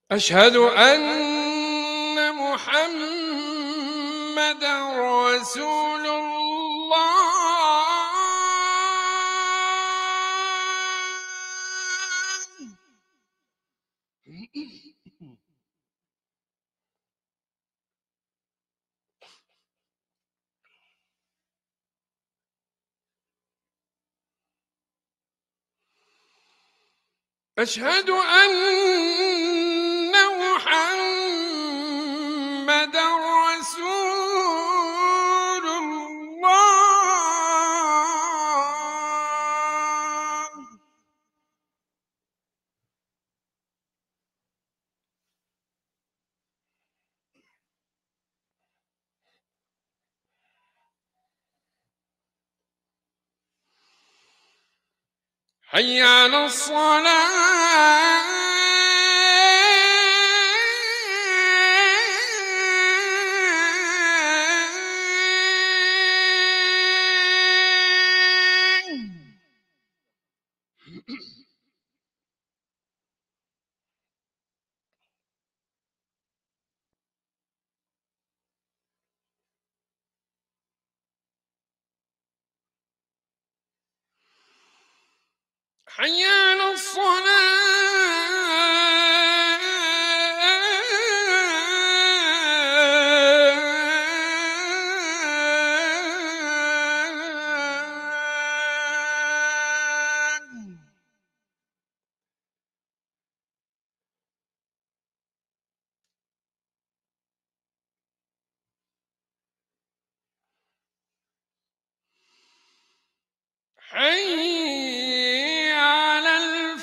أشهد أن محمدًا رسول الله. أشهد أن محمدًا رسول الله. حي على الصلاة. حي على الصلاة. حي على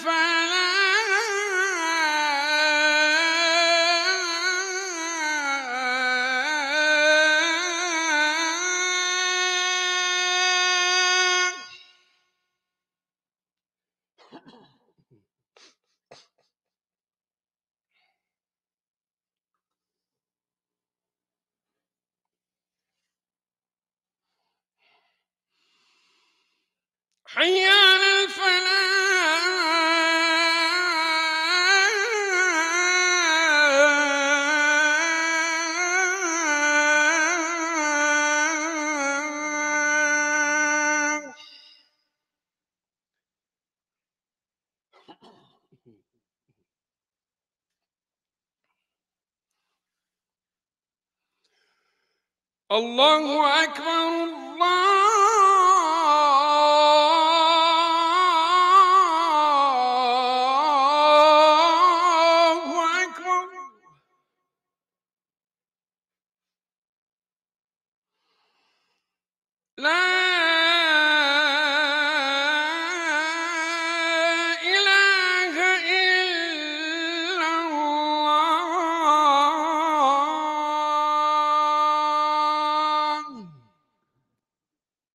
الفلاح. حي على الفلاح. الله أكبر. الله أكبر. لا إله إلا الله.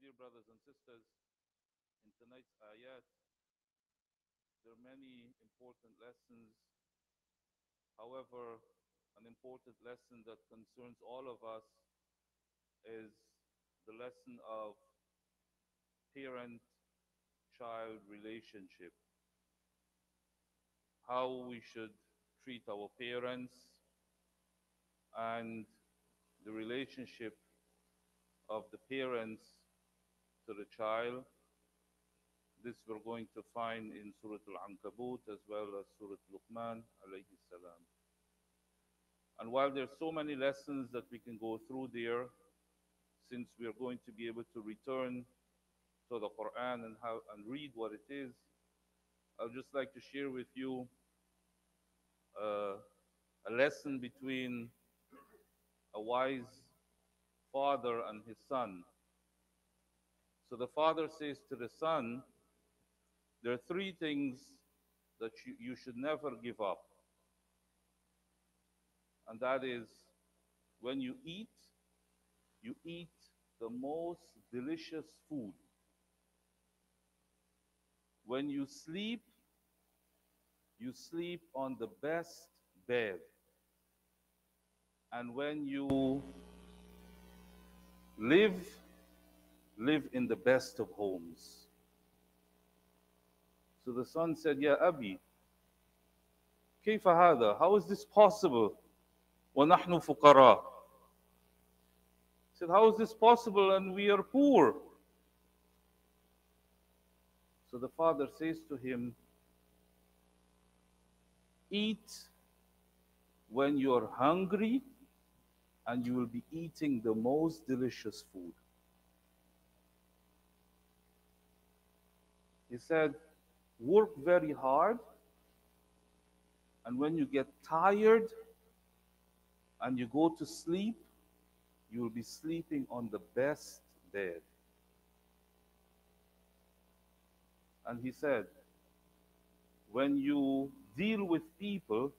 dear brothers and sisters, in tonight's ayat, there are many important lessons. However, an important lesson that concerns all of us is the lesson of parent child relationship. How we should treat our parents and the relationship of the parents to the child. This we're going to find in Surah Al-Ankabut as well as Surah Luqman alayhi salam. And while there's so many lessons that we can go through there, since we are going to be able to return to the Quran and read what it is, I'd just like to share with you uh, a lesson between a wise father and his son. So the father says to the son, there are three things that you should never give up. And that is, when you eat the most delicious food. When you sleep on the best bed. And when you live, live in the best of homes. So the son said, Ya Abi, كيف هذا? How is this possible? وَنَحْنُ فُقَرَاء. He said, how is this possible and we are poor? So the father says to him, eat when you're hungry and you will be eating the most delicious food. He said, work very hard, and when you get tired and you go to sleep, you will be sleeping on the best bed. And he said, when you deal with people,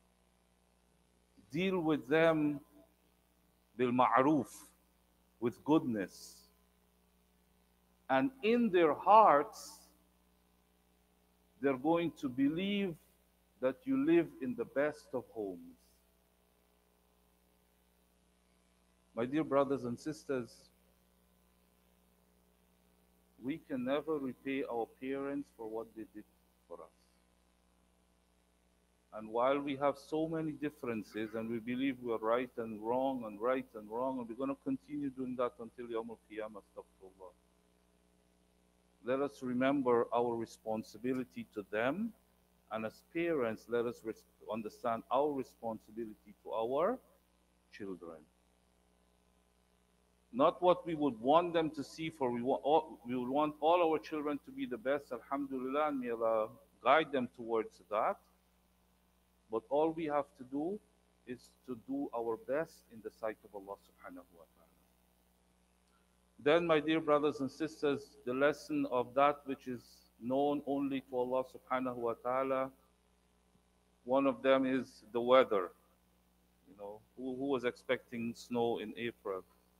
deal with them bil ma'ruf, with goodness. And in their hearts, they're going to believe that you live in the best of homes. My dear brothers and sisters, we can never repay our parents for what they did for us. And while we have so many differences and we believe we are right and wrong and right and wrong, and we're going to continue doing that until Yawm al-Qiyamah, astaghfirullah. Let us remember our responsibility to them, and as parents, let us understand our responsibility to our children. Not what we would want them to see, for we would want all our children to be the best, alhamdulillah, and may Allah guide them towards that. But all we have to do is to do our best in the sight of Allah subhanahu wa ta'ala. Then, my dear brothers and sisters, the lesson of that which is known only to Allah subhanahu wa ta'ala, one of them is the weather. You know, who was expecting snow in April?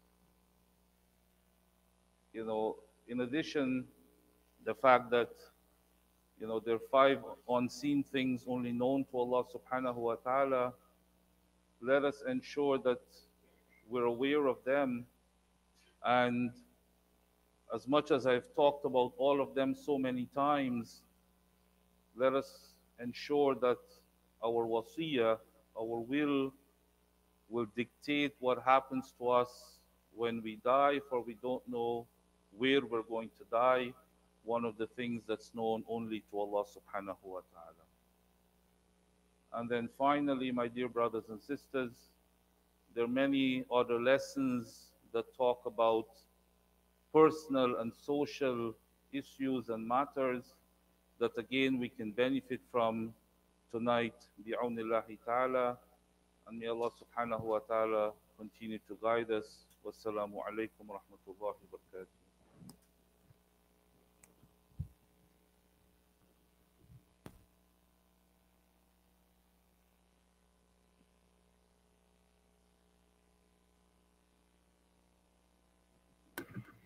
You know, in addition, the fact that, you know, there are 5 unseen things only known to Allah subhanahu wa ta'ala, let us ensure that we're aware of them. And as much as I've talked about all of them so many times, let us ensure that our wasiyah, our will dictate what happens to us when we die, for we don't know where we're going to die. One of the things that's known only to Allah subhanahu wa ta'ala. And then finally, my dear brothers and sisters, there are many other lessons that talk about personal and social issues and matters that again we can benefit from tonight, bi'awnillahi ta'ala. And may Allah subhanahu wa ta'ala continue to guide us. Wassalamu alaikum wa rahmatullahi wa barakatuh.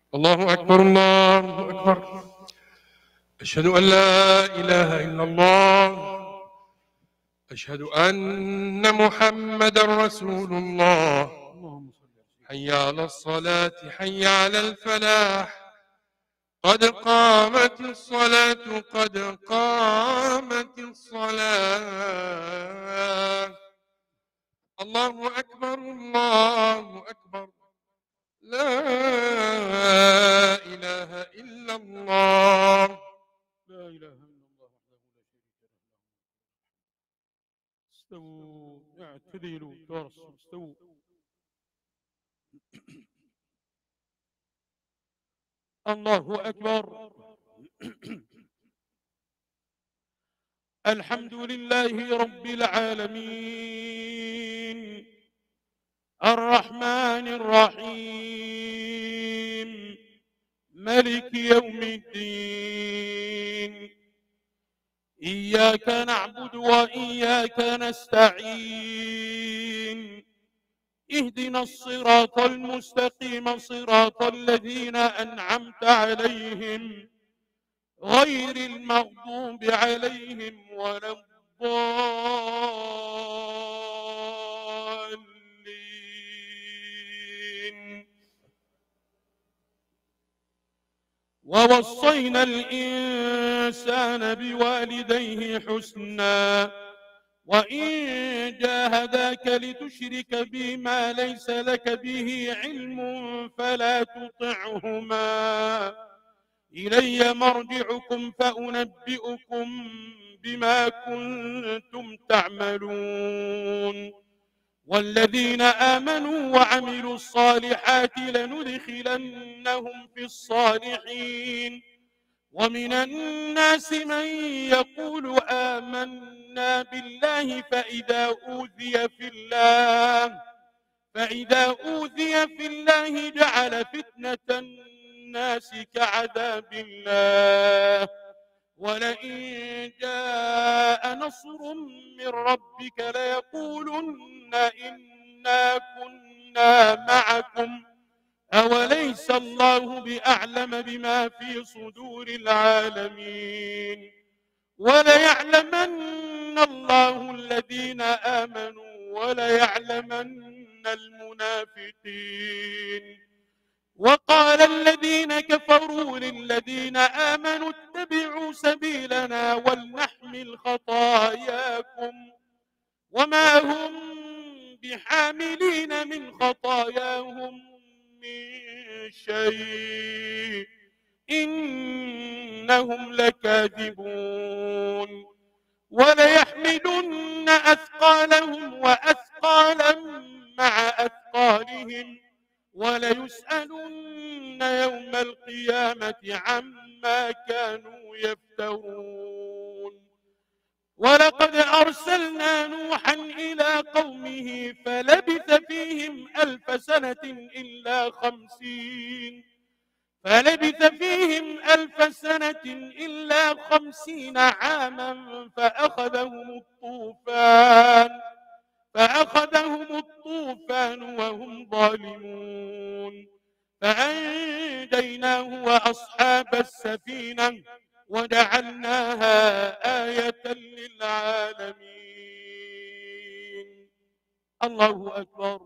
الله أكبر الله أكبر. أشهد أن لا إله إلا الله. أشهد أن محمدا رسول الله. حي على الصلاة حي على الفلاح. قد قامت الصلاة قد قامت الصلاة. الله أكبر الله أكبر. لا إله إلا الله. لا إله إلا الله وحده لا شريك له. استووا اعتدلوا ترسوا استووا. الله أكبر. الحمد لله رب العالمين الرحمن الرحيم ملك يوم الدين. إياك نعبد وإياك نستعين. اهدنا الصراط المستقيم صراط الذين أنعمت عليهم غير المغضوب عليهم ولا الضالين. ووصينا الإنسان بوالديه حسنا وإن جاهداك لتشرك بي ما ليس لك به علم فلا تطعهما. إلي مرجعكم فأنبئكم بما كنتم تعملون. والذين آمنوا وعملوا الصالحات لندخلنهم في الصالحين. ومن الناس من يقول آمنا بالله فإذا أوذي في الله جعل فتنة الناس كعذاب الله. ولئن جاء نصر من ربك ليقولن إنا كنا معكم أوليس الله بأعلم بما في صدور العالمين. وليعلمن الله الذين آمنوا وليعلمن المنافقين. وقال الذين كفروا للذين آمنوا اتبعوا سبيلنا ولنحمل خطاياكم وما هم بحاملين من خطاياهم من شيء إنهم لكاذبون. وليحملن أثقالهم وأثقالا مع أثقالهم وليسألن يوم القيامة عما كانوا يفترون. ولقد أرسلنا نوحا إلى قومه فلبث فيهم ألف سنة إلا 50 عاما فأخذهم الطوفان وهم ظالمون. فأنجيناه وأصحاب السفينة وجعلناها آية للعالمين. الله أكبر.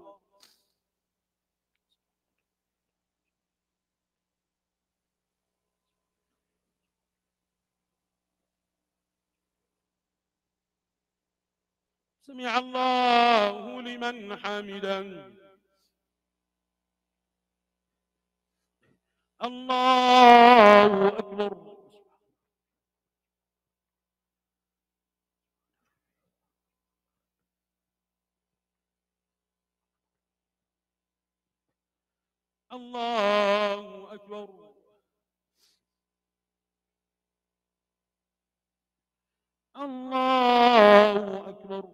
سمع الله لمن حمده. الله أكبر. الله أكبر. الله أكبر.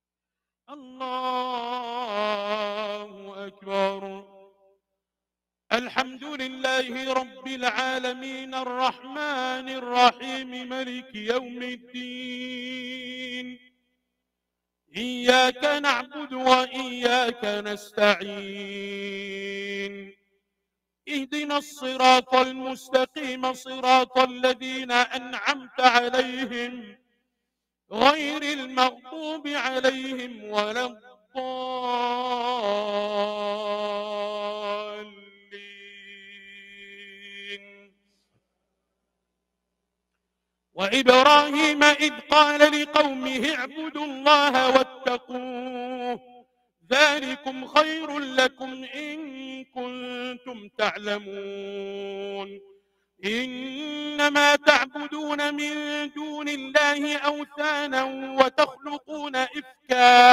الله أكبر. الحمد لله رب العالمين الرحمن الرحيم ملك يوم الدين إياك نعبد وإياك نستعين اهدنا الصراط المستقيم صراط الذين أنعمت عليهم غير المغضوب عليهم ولا الضالين. وإبراهيم إذ قال لقومه اعبدوا الله واتقوه ذلكم خير لكم إن كنتم تعلمون إنما تعبدون من دون الله أوثانا وتخلقون إفكا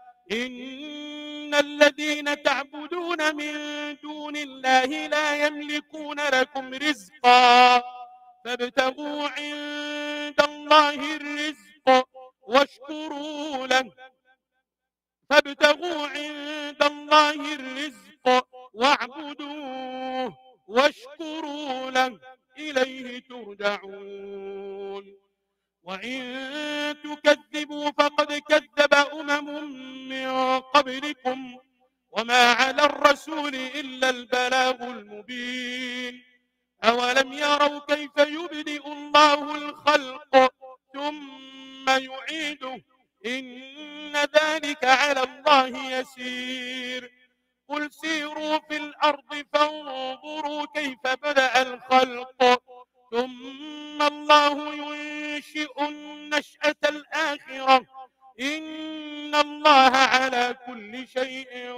إن الذين تعبدون من دون الله لا يملكون لكم رزقا فابتغوا عند الله الرزق واشكروا له فابتغوا عند الله الرزق واعبدوه واشكروا له إليه ترجعون وإن تكذبوا فقد كذب من قبلكم وما على الرسول إلا البلاغ المبين أولم يروا كيف يبدئ الله الخلق ثم يعيده إن ذلك على الله يسير قل سيروا في الأرض فانظروا كيف بدأ الخلق ثم الله ينشئ النشأة الآخرة إن الله على كل شيء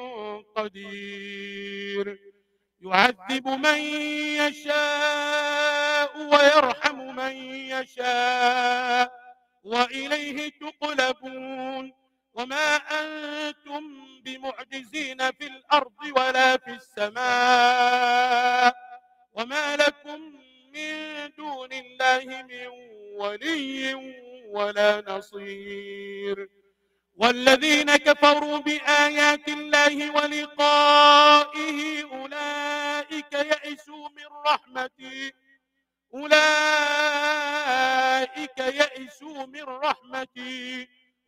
قدير يعذب من يشاء ويرحم من يشاء وإليه تقلبون وما أنتم بمعجزين في الأرض ولا في السماء وما لكم من دون الله من ولي ولا نصير والذين كفروا بآيات الله ولقائه أولئك يئسوا من رحمتي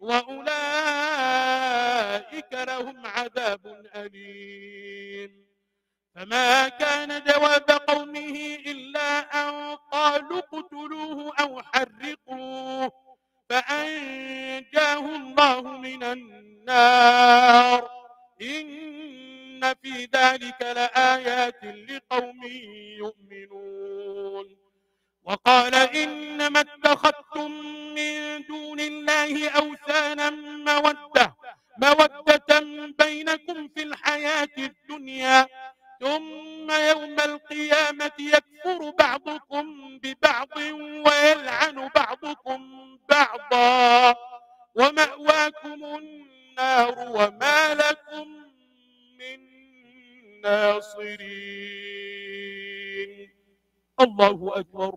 وأولئك لهم عذاب أليم فما كان جواب قومه إلا أن قالوا اقتلوه أو حرقوه فأنجاه الله من النار إن في ذلك لآيات لقوم يؤمنون وقال إنما اتخذتم من دون الله أوثانا مودة بينكم في الحياة الدنيا ثم يوم القيامة يكفر بعضكم ببعض ويلعن بعضكم بعضا ومأواكم النار وما لكم من ناصرين. الله أكبر.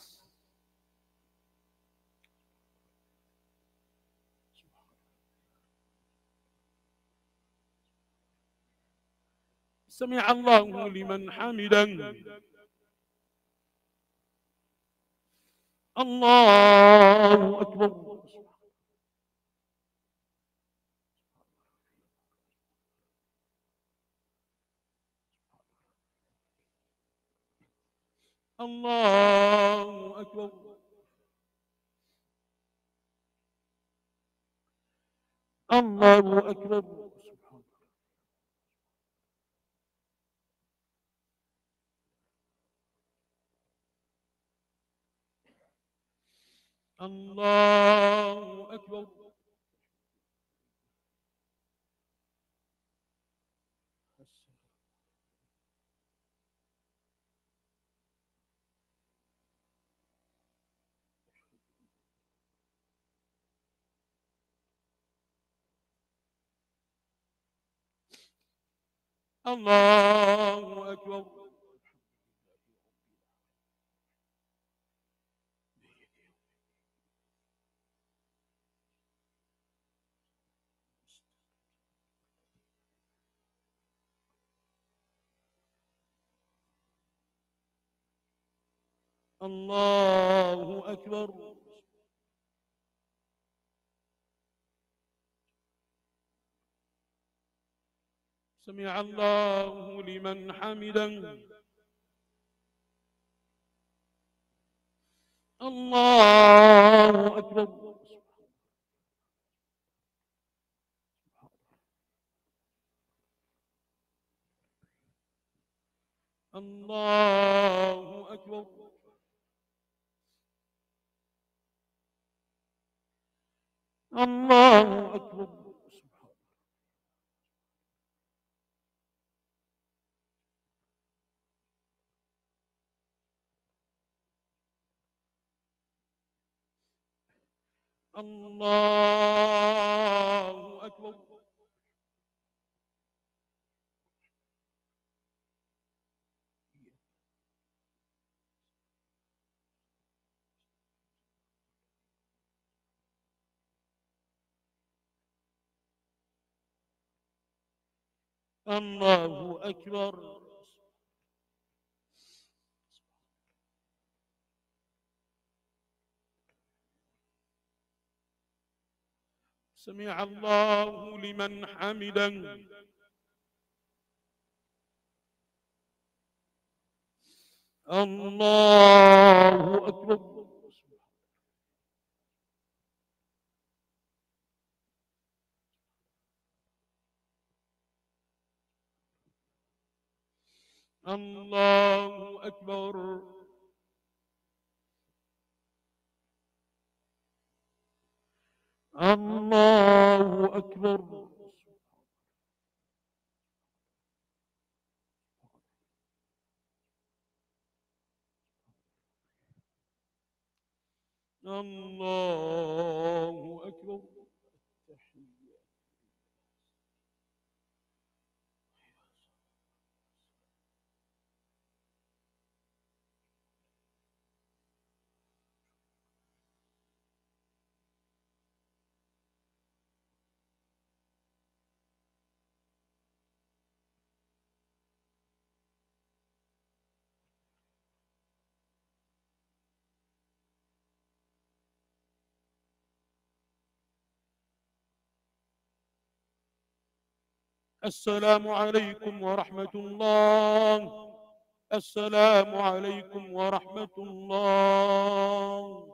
سمع الله لمن حمده. الله أكبر. الله أكبر. الله أكبر. الله أكبر. الله أكبر. الله أكبر. سمع الله لمن حمده. الله أكبر. الله أكبر. الله أكبر. الله أكبر. الله أكبر. سمع الله لمن حمده. الله أكبر. الله أكبر. الله أكبر. الله أكبر. السلام عليكم ورحمة الله. السلام عليكم ورحمة الله.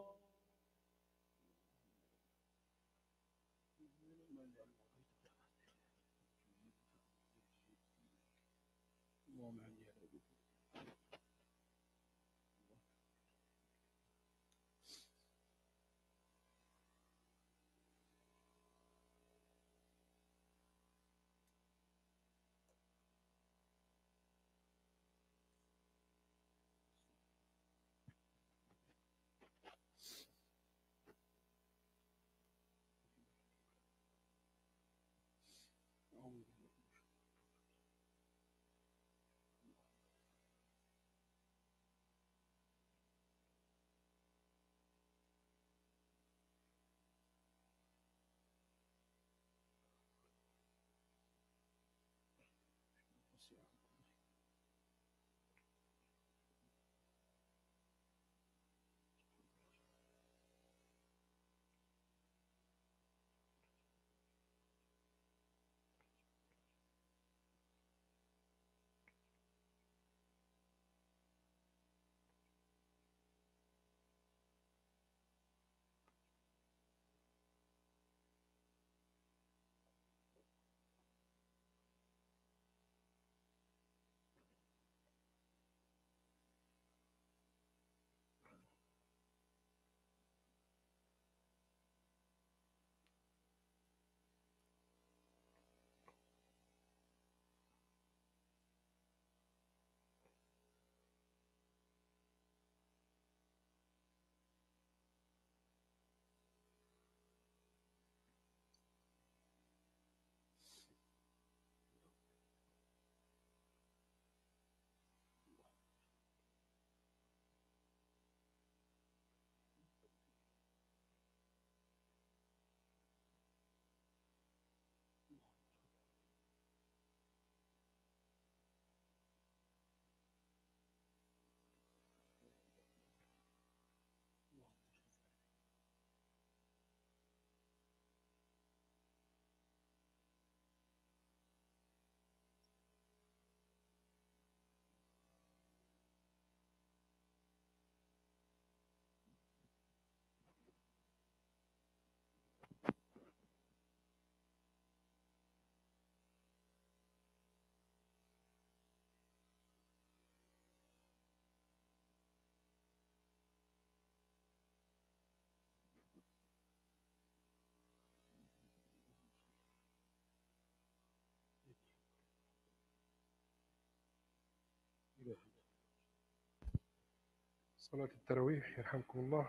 صلاة التراويح يرحمكم الله.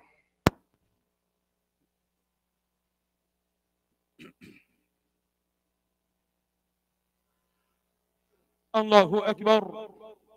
الله أكبر.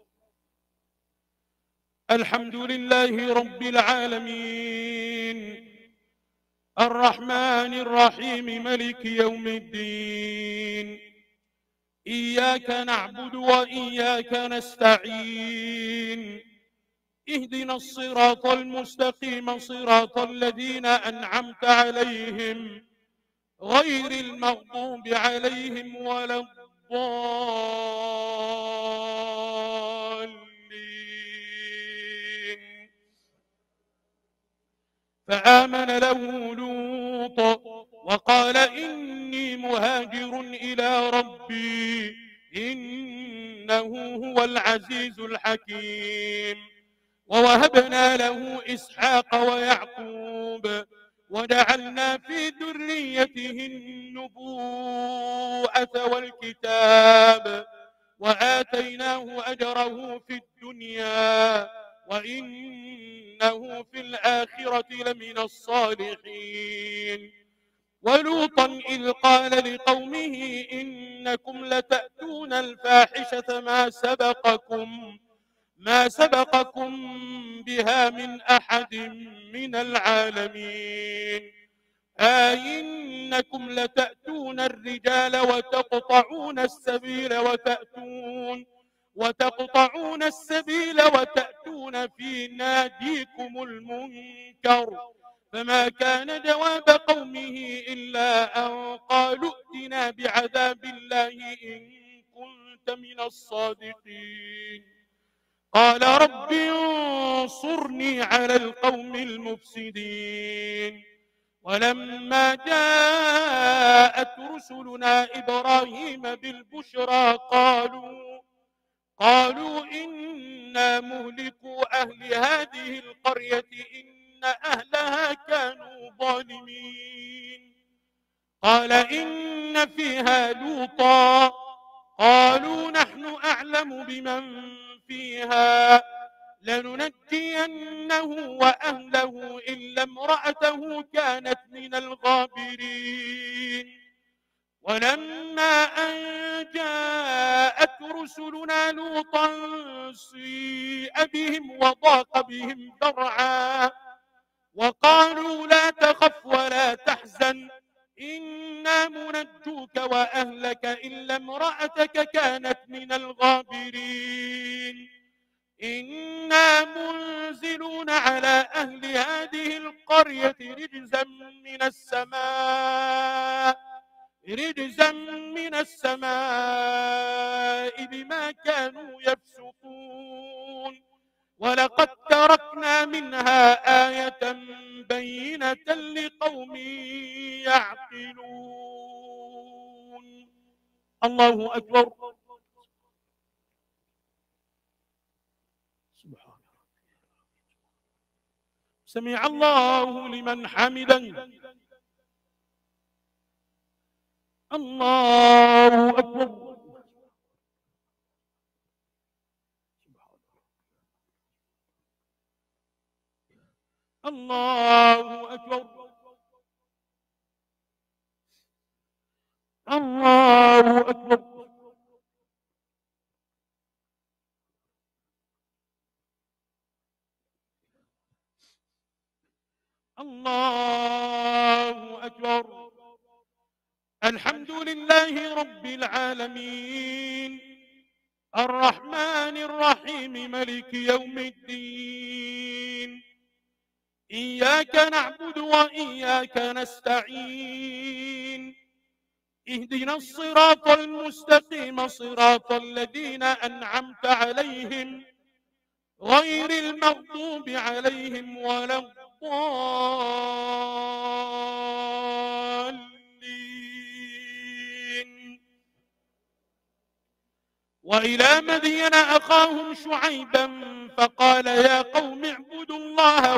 الحمد لله رب العالمين الرحمن الرحيم ملك يوم الدين. إياك نعبد وإياك نستعين. اهدنا الصراط المستقيم صراط الذين أنعمت عليهم غير المغضوب عليهم ولا الضالين. فآمن له لوط وقال إني مهاجر إلى ربي إنه هو العزيز الحكيم. ووهبنا له إسحاق ويعقوب وجعلنا في ذريته النبوءة والكتاب وآتيناه أجره في الدنيا وإنه في الآخرة لمن الصالحين. ولوطا إذ قال لقومه إنكم لتأتون الفاحشة ما سبقكم بها من أحد من العالمين. أئنكم لتأتون الرجال وتقطعون السبيل وتأتون في ناديكم المنكر. فما كان جواب قومه إلا أن قالوا ائتنا بعذاب الله إن كنت من الصادقين. قال رب انصرني على القوم المفسدين. ولما جاءت رسلنا إبراهيم بالبشرى قالوا إنا مهلكو أهل هذه القرية إن أهلها كانوا ظالمين. قال إن فيها لوطا قالوا نحن أعلم بمن فيها لننجينه وأهله إلا امرأته كانت من الغابرين. ولما أن جاءت رسلنا لوطا سيء بهم وضاق بهم ذرعا وقالوا لا تخف ولا تحزن إنا منجوك وأهلك إلا امرأتك كانت من الغابرين. إنا منزلون على أهل هذه القرية رجزا من السماء بما كانوا يفسقون. ولقد تركنا منها آية بينة لقوم يعقلون. الله أكبر. سبحان الله. سمع الله لمن حمده. الله أكبر. الله أكبر. الله أكبر. الله أكبر. الحمد لله رب العالمين الرحمن الرحيم ملك يوم الدين. إياك نعبد وإياك نستعين. اهدنا الصراط المستقيم صراط الذين أنعمت عليهم غير المغضوب عليهم ولا الضالين. وإلى مدين أخاهم شعيبا فقال يا قوم اعبدوا الله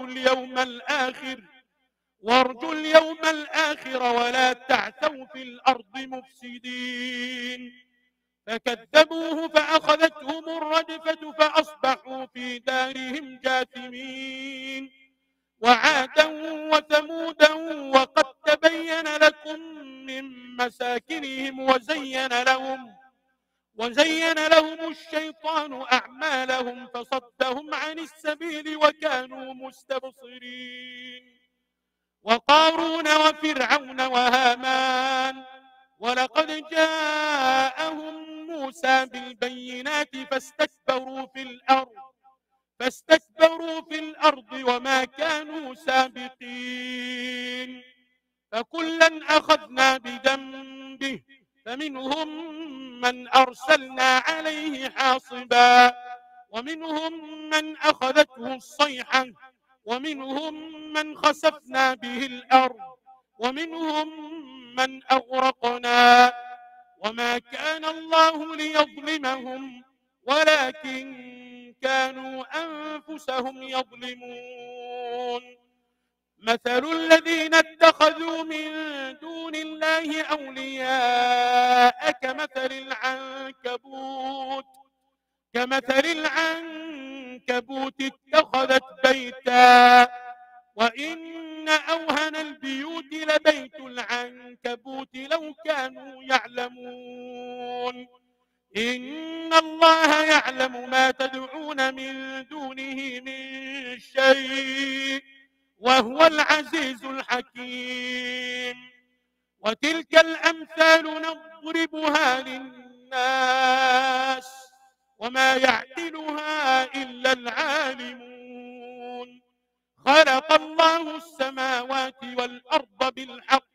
وارجوا اليوم الآخر ولا تعثوا في الأرض مفسدين. فكذبوه فأخذتهم الرجفة فأصبحوا في دارهم جاثمين. وعادا وثمودا وقد تبين لكم من مساكنهم وزين لهم الشيطان أعمالهم فصدهم عن السبيل وكانوا مستبصرين وقارون وفرعون وهامان ولقد جاءهم موسى بالبينات فاستكبروا في الأرض وما كانوا سابقين فكلا أخذنا بذنبه فمنهم من أرسلنا عليه حاصبا ومنهم من أخذته الصيحة ومنهم من خسفنا به الأرض ومنهم من أغرقنا وما كان الله ليظلمهم ولكن كانوا أنفسهم يظلمون مثل الذين اتخذوا من دون الله أولياء كمثل العنكبوت اتخذت بيتا وإن أوهن البيوت لبيت العنكبوت لو كانوا يعلمون إن الله يعلم ما تدعون من دونه من شيء وهو العزيز الحكيم وتلك الأمثال نضربها للناس وما يعقلها إلا العالمون خلق الله السماوات والأرض بالحق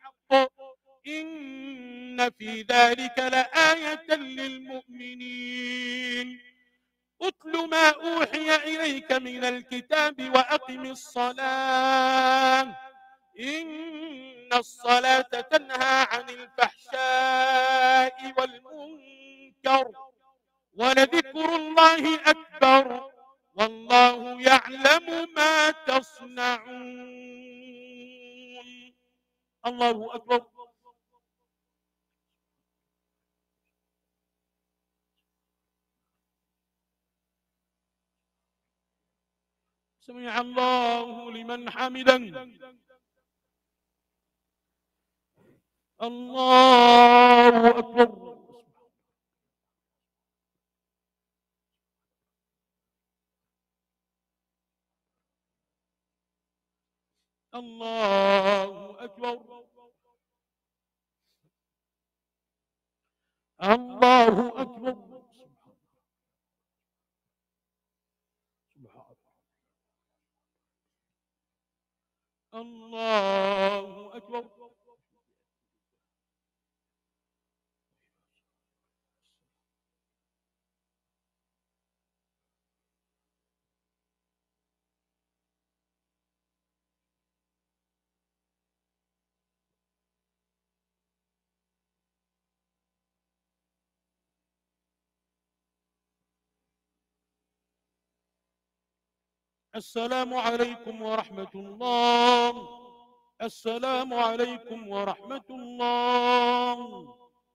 إن في ذلك لآية للمؤمنين أتل ما أوحي إليك من الكتاب وأقم الصلاة إن الصلاة تنهى عن الفحشاء والمنكر ولذكر الله أكبر والله يعلم ما تصنعون. الله أكبر. سمع الله لمن حمدا. الله أكبر. الله أكبر. الله أكبر. الله أكبر. السلام عليكم ورحمة الله. السلام عليكم ورحمة الله.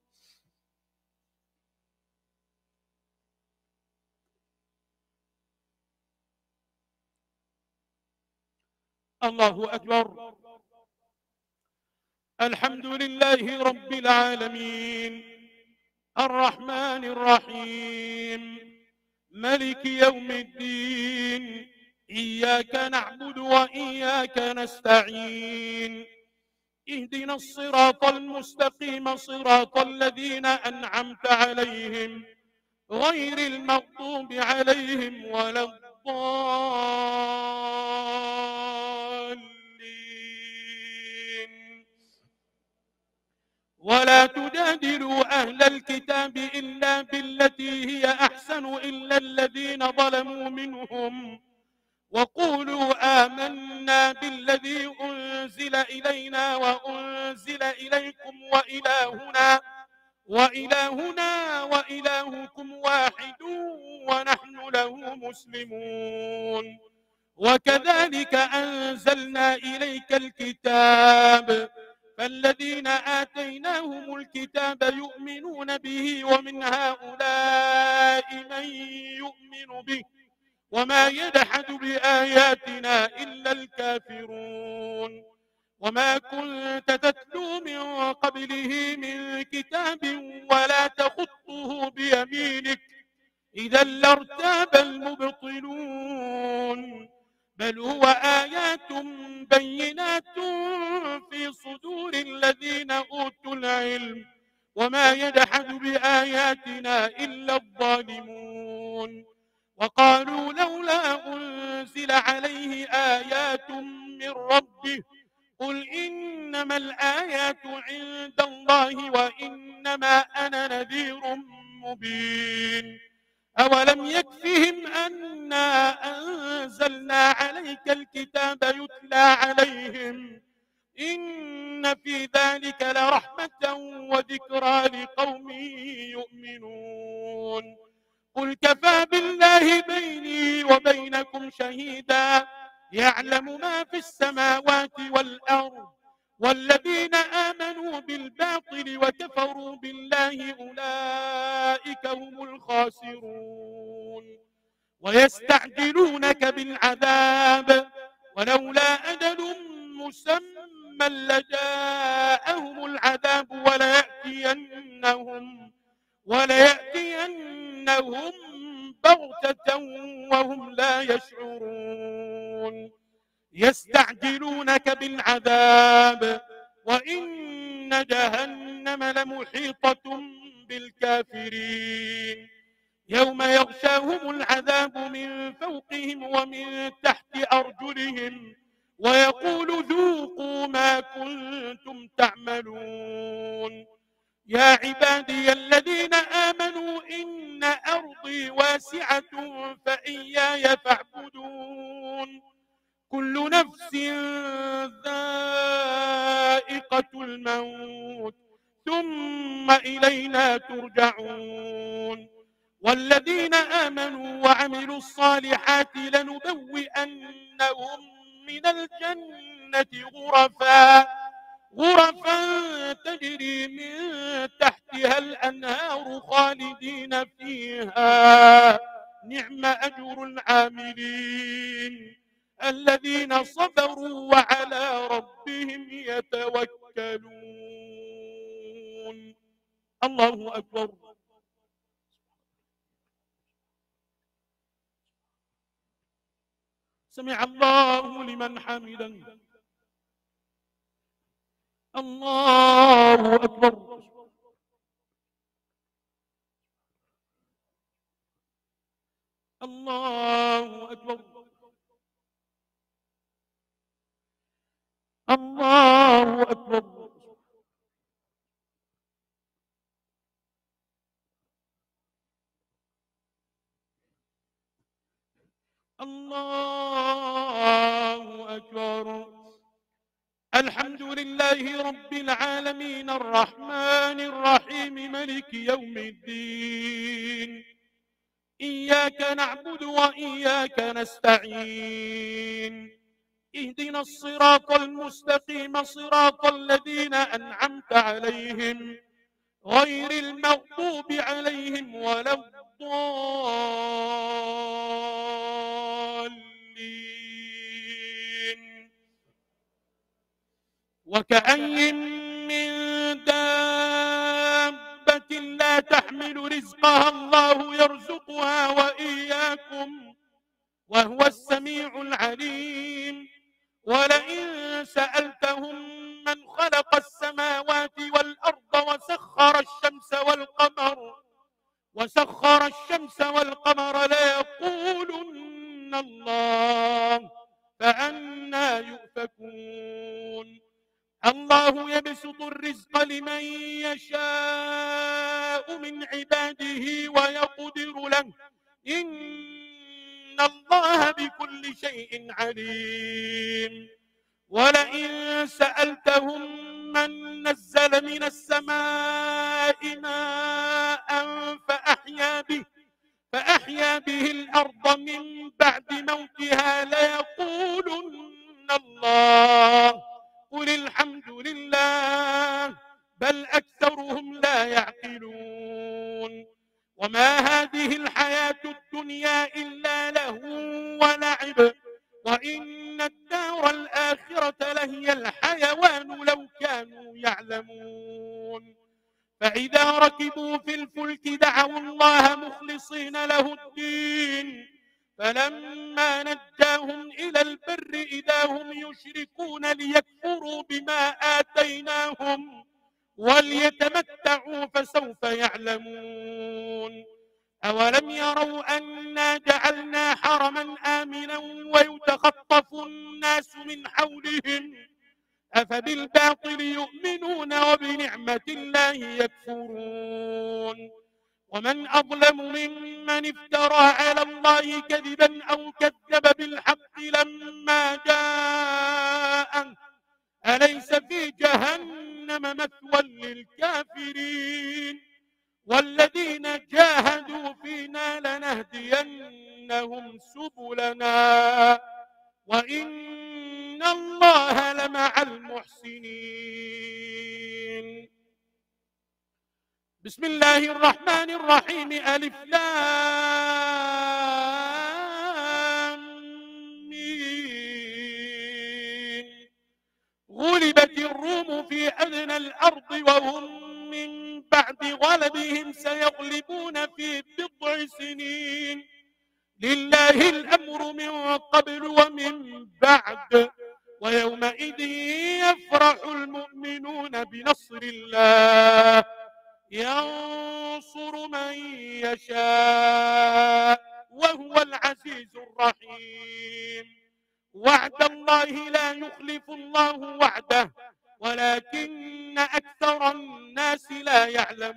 الله أكبر. الحمد لله رب العالمين الرحمن الرحيم ملك يوم الدين إياك نعبد وإياك نستعين اهدنا الصراط المستقيم صراط الذين أنعمت عليهم غير المغضوب عليهم ولا الضالين ولا تجادلوا أهل الكتاب إلا بالتي هي أحسن إلا الذين ظلموا منهم وقولوا آمنا بالذي أنزل إلينا وأنزل إليكم وإلهنا وإلهكم واحد ونحن له مسلمون وكذلك أنزلنا إليك الكتاب فالذين آتيناهم الكتاب يؤمنون به ومن هؤلاء من يؤمن به وما يجحد بآياتنا إلا الكافرون. وما كنت تتلو من قبله من كتاب ولا تخطه بيمينك إذا لارتاب المبطلون. بل هو آيات بينات في صدور الذين أوتوا العلم وما يجحد بآياتنا إلا الظالمون. وقالوا لولا أنزل عليه آيات من ربه قل إنما الآيات عند الله وإنما أنا نذير مبين. أولم يكفهم أنا أنزلنا عليك الكتاب يتلى عليهم إن في ذلك لرحمة وذكرى لقوم يؤمنون. قل كفى بالله بيني وبينكم شهيدا يعلم ما في السماوات والأرض والذين آمنوا بالباطل وكفروا بالله أولئك هم الخاسرون. ويستعجلونك بالعذاب ولولا أجل مسمى لجاءهم العذاب وليأتينهم بغتة وهم لا يشعرون. يستعجلونك بالعذاب وإن جهنم لمحيطة بالكافرين. يوم يغشاهم العذاب من فوقهم ومن تحت أرجلهم ويقول ذوقوا ما كنتم تعملون. يا عبادي الذين آمنوا إن أرضي واسعة فإياي فاعبدون. كل نفس ذائقة الموت ثم إلينا ترجعون. والذين آمنوا وعملوا الصالحات لنبوئنهم من الجنة غرفا تجري من تحتها الأنهار خالدين فيها نعم أجر العاملين الذين صبروا وعلى ربهم يتوكلون. الله أكبر. سمع الله لمن حمده. الله أكبر. الله أكبر. الله أكبر. الله أكبر. الحمد لله رب العالمين الرحمن الرحيم ملك يوم الدين. إياك نعبد وإياك نستعين. اهدنا الصراط المستقيم صراط الذين أنعمت عليهم غير المغضوب عليهم ولا الضالين. وكأي من دابة لا تحمل رزقها الله يرزقها وإياكم وهو السميع العليم. ولئن سألتهم من خلق السماوات والأرض وسخر الشمس والقمر ليقولن الله فأنى يؤفكون. الله يبسط الرزق لمن يشاء من عباده ويقدر له إن الله بكل شيء عليم. ولئن سألتهم من نزل من السماء ماء فأحيا به الأرض من بعد موتها ليقولن الله قل الحمد لله بل أكثرهم لا يعقلون. وما هذه الحياة الدنيا إلا لهو ولعب وإن الدار الآخرة لهي الحيوان لو كانوا يعلمون فإذا ركبوا في الفلك دعوا الله مخلصين له الدين فلما نجاهم إلى البر إذا هم يشركون ليكفروا بما آتيناهم وليتمتعوا فسوف يعلمون أولم يروا أنا جعلنا حرما آمنا ويتخطف الناس من حولهم أفبالباطل يؤمنون وبنعمة الله يكفرون ومن أظلم ممن افترى على الله كذبا أو كذب بالحق لما جاءه أليس في جهنم مثوى للكافرين والذين جاهدوا فينا لنهدينهم سبلنا وإن الله لمع المحسنين بسم الله الرحمن الرحيم ألف لام ميم غلبت الروم في أدنى الأرض وهم من بعد غلبهم سيغلبون في بضع سنين لله الأمر من قبل ومن بعد ويومئذ يفرح المؤمنون بنصر الله ينصر من يشاء وهو العزيز الرحيم وعد الله لا يخلف الله وعده ولكن أكثر الناس لا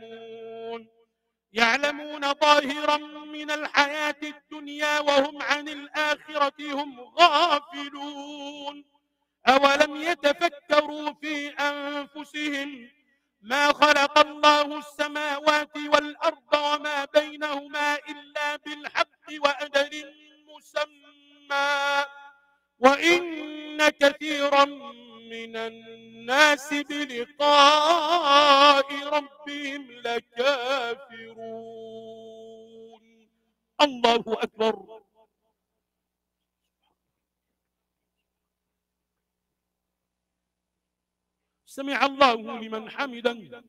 يعلمون ظاهرا من الحياة الدنيا وهم عن الآخرة هم غافلون أولم يتفكروا في أنفسهم ما خلق الله السماوات والأرض وما بينهما إلا بالحق وأجل مسمى وإن كثيرا من الناس بلقاء ربهم لكافرون الله أكبر سمع الله لمن حمدا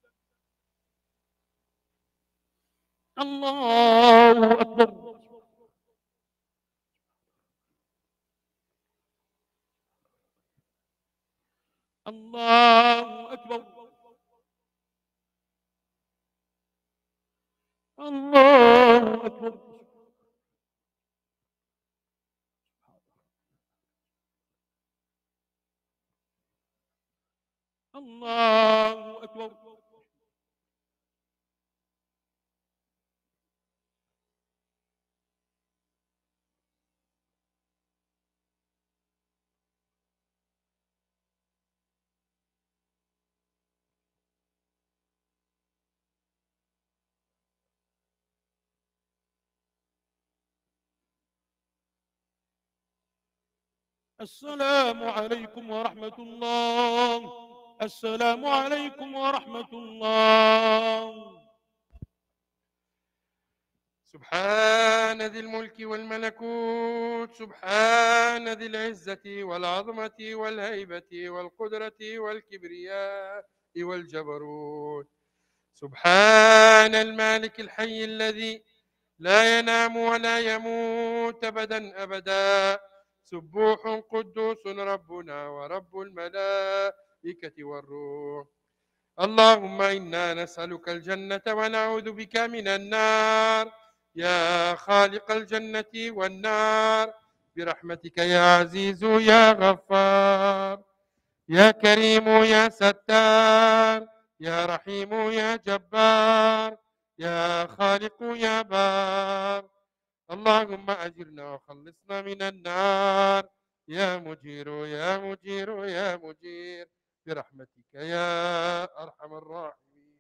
الله أكبر الله أكبر الله أكبر الله أكبر السلام عليكم ورحمة الله السلام عليكم ورحمة الله سبحان ذي الملك والملكوت سبحان ذي العزة والعظمة والهيبة والقدرة والكبرياء والجبروت سبحان المالك الحي الذي لا ينام ولا يموت أبدا أبدا سبوح قدوس ربنا ورب الملائكة والروح اللهم إنا نسألك الجنة ونعوذ بك من النار يا خالق الجنة والنار برحمتك يا عزيز يا غفار يا كريم يا ستار يا رحيم يا جبار يا خالق يا بار اللهم أجرنا وخلصنا من النار يا مجير يا مجير يا مجير برحمتك يا أرحم الراحمين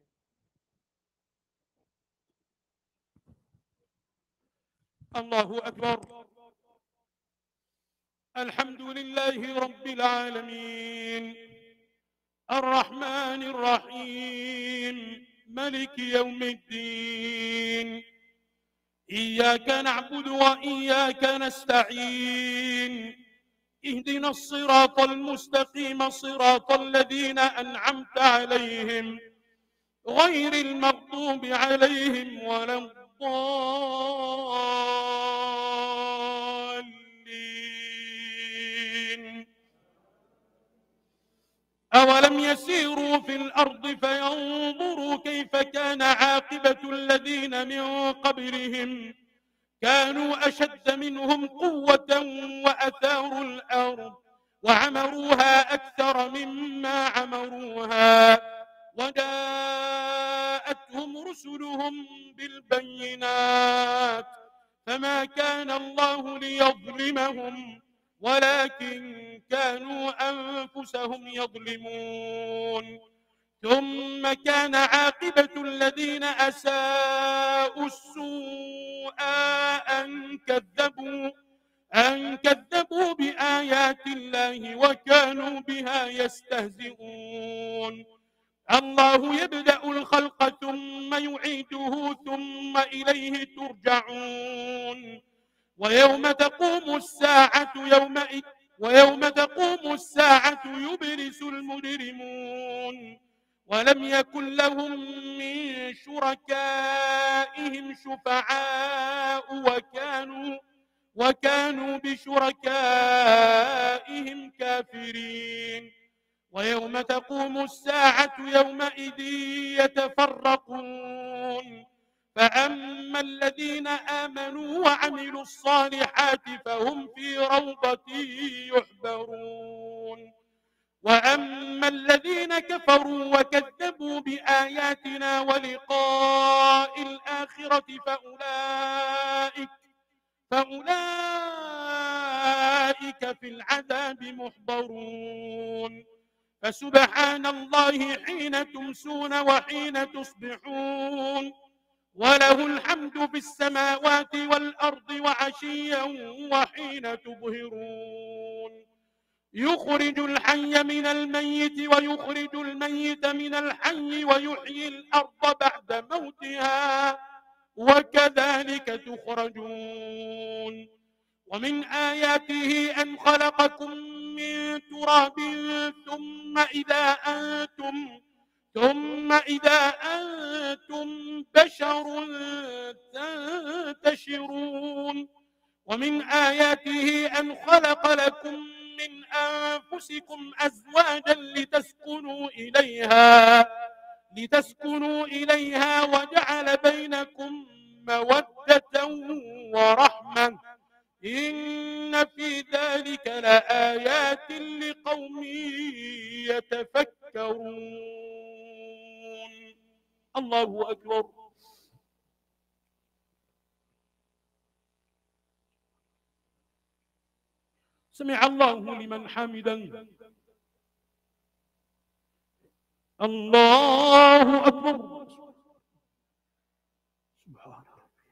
الله أكبر الحمد لله رب العالمين الرحمن الرحيم ملك يوم الدين إياك نعبد وإياك نستعين اهدنا الصراط المستقيم صراط الذين أنعمت عليهم غير المغضوب عليهم ولا الضالين. أولم يسيروا في الأرض فينظروا كيف كان عاقبة الذين من قبلهم كانوا أشد منهم قوة وأثاروا الأرض وعمروها أكثر مما عمروها وجاءتهم رسلهم بالبينات فما كان الله ليظلمهم ولكن كانوا أنفسهم يظلمون. ثم كان عاقبة الذين أساءوا السوء أن كذبوا بآيات الله وكانوا بها يستهزئون. الله يبدأ الخلق ثم يعيده ثم إليه ترجعون. ويوم تقوم الساعة يبلس المجرمون ولم يكن لهم من شركائهم شفعاء وكانوا بشركائهم كافرين. ويوم تقوم الساعة يومئذ يتفرقون فأما الذين آمنوا وعملوا الصالحات فهم في روضة يحبرون وأما الذين كفروا وكذبوا بآياتنا ولقاء الآخرة فأولئك في العذاب محضرون. فسبحان الله حين تمسون وحين تصبحون وله الحمد في السماوات والأرض وعشيا وحين تظهرون. يخرج الحي من الميت ويخرج الميت من الحي ويحيي الأرض بعد موتها وكذلك تخرجون. ومن آياته أن خلقكم من تراب ثم إذا أنتم بشر تنتشرون. ومن آياته أن خلق لكم من أنفسكم أزواجا لتسكنوا إليها وجعل بينكم مودة ورحمة إن في ذلك لآيات لقوم يتفكرون. الله أكبر. سمع الله لمن حمده. الله أكبر. سبحان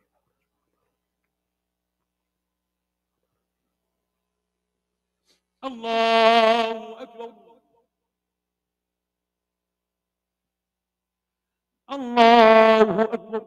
الله أكبر. الله أكبر.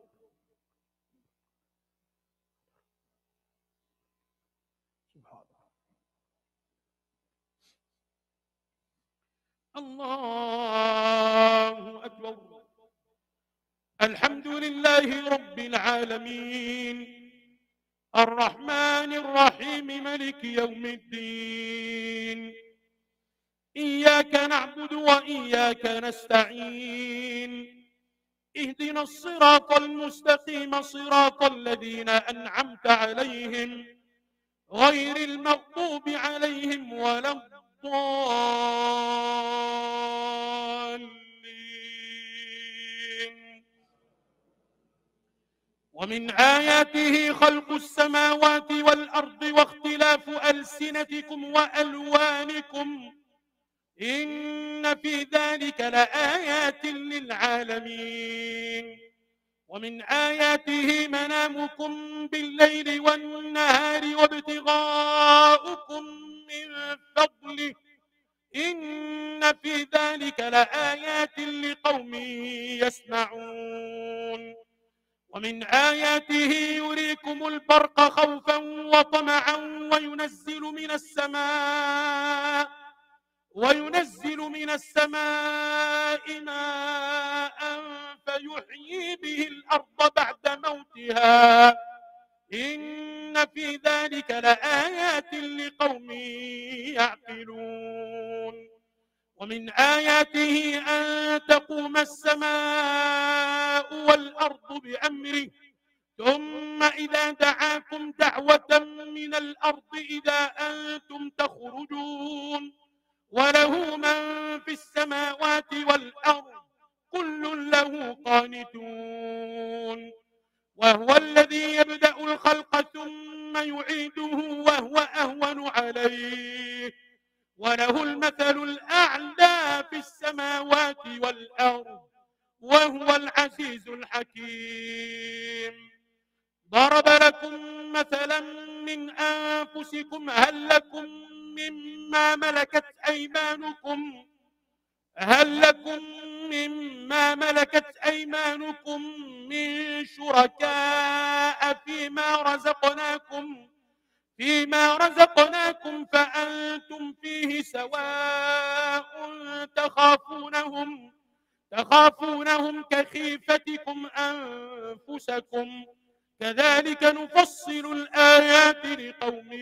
الله أكبر. الحمد لله رب العالمين الرحمن الرحيم ملك يوم الدين إياك نعبد وإياك نستعين اهدنا الصراط المستقيم صراط الذين أنعمت عليهم غير المغضوب عليهم ولا الضالين. ومن آياته خلق السماوات والأرض واختلاف ألسنتكم وألوانكم إن في ذلك لآيات للعالمين. ومن آياته منامكم بالليل والنهار وابتغاؤكم من فضله إن في ذلك لآيات لقوم يسمعون. ومن آياته يريكم البرق خوفا وطمعا وينزل من السماء ماء فيحيي به الأرض بعد موتها إن في ذلك لآيات لقوم يعقلون ومن آياته أن تقوم السماء والأرض بأمره ثم إذا دعاكم دعوة من الأرض إذا أنتم تخرجون وله من في السماوات والأرض كل له قانتون وهو الذي يبدأ الخلق ثم يعيده وهو أهون عليه وله المثل الأعلى في السماوات والأرض وهو العزيز الحكيم ضرب لكم مثلا من أنفسكم هل لكم مما ملكت أيمانكم من شركاء فيما رزقناكم فأنتم فيه سواء تخافونهم كخيفتكم أنفسكم كذلك نفصل الآيات لقوم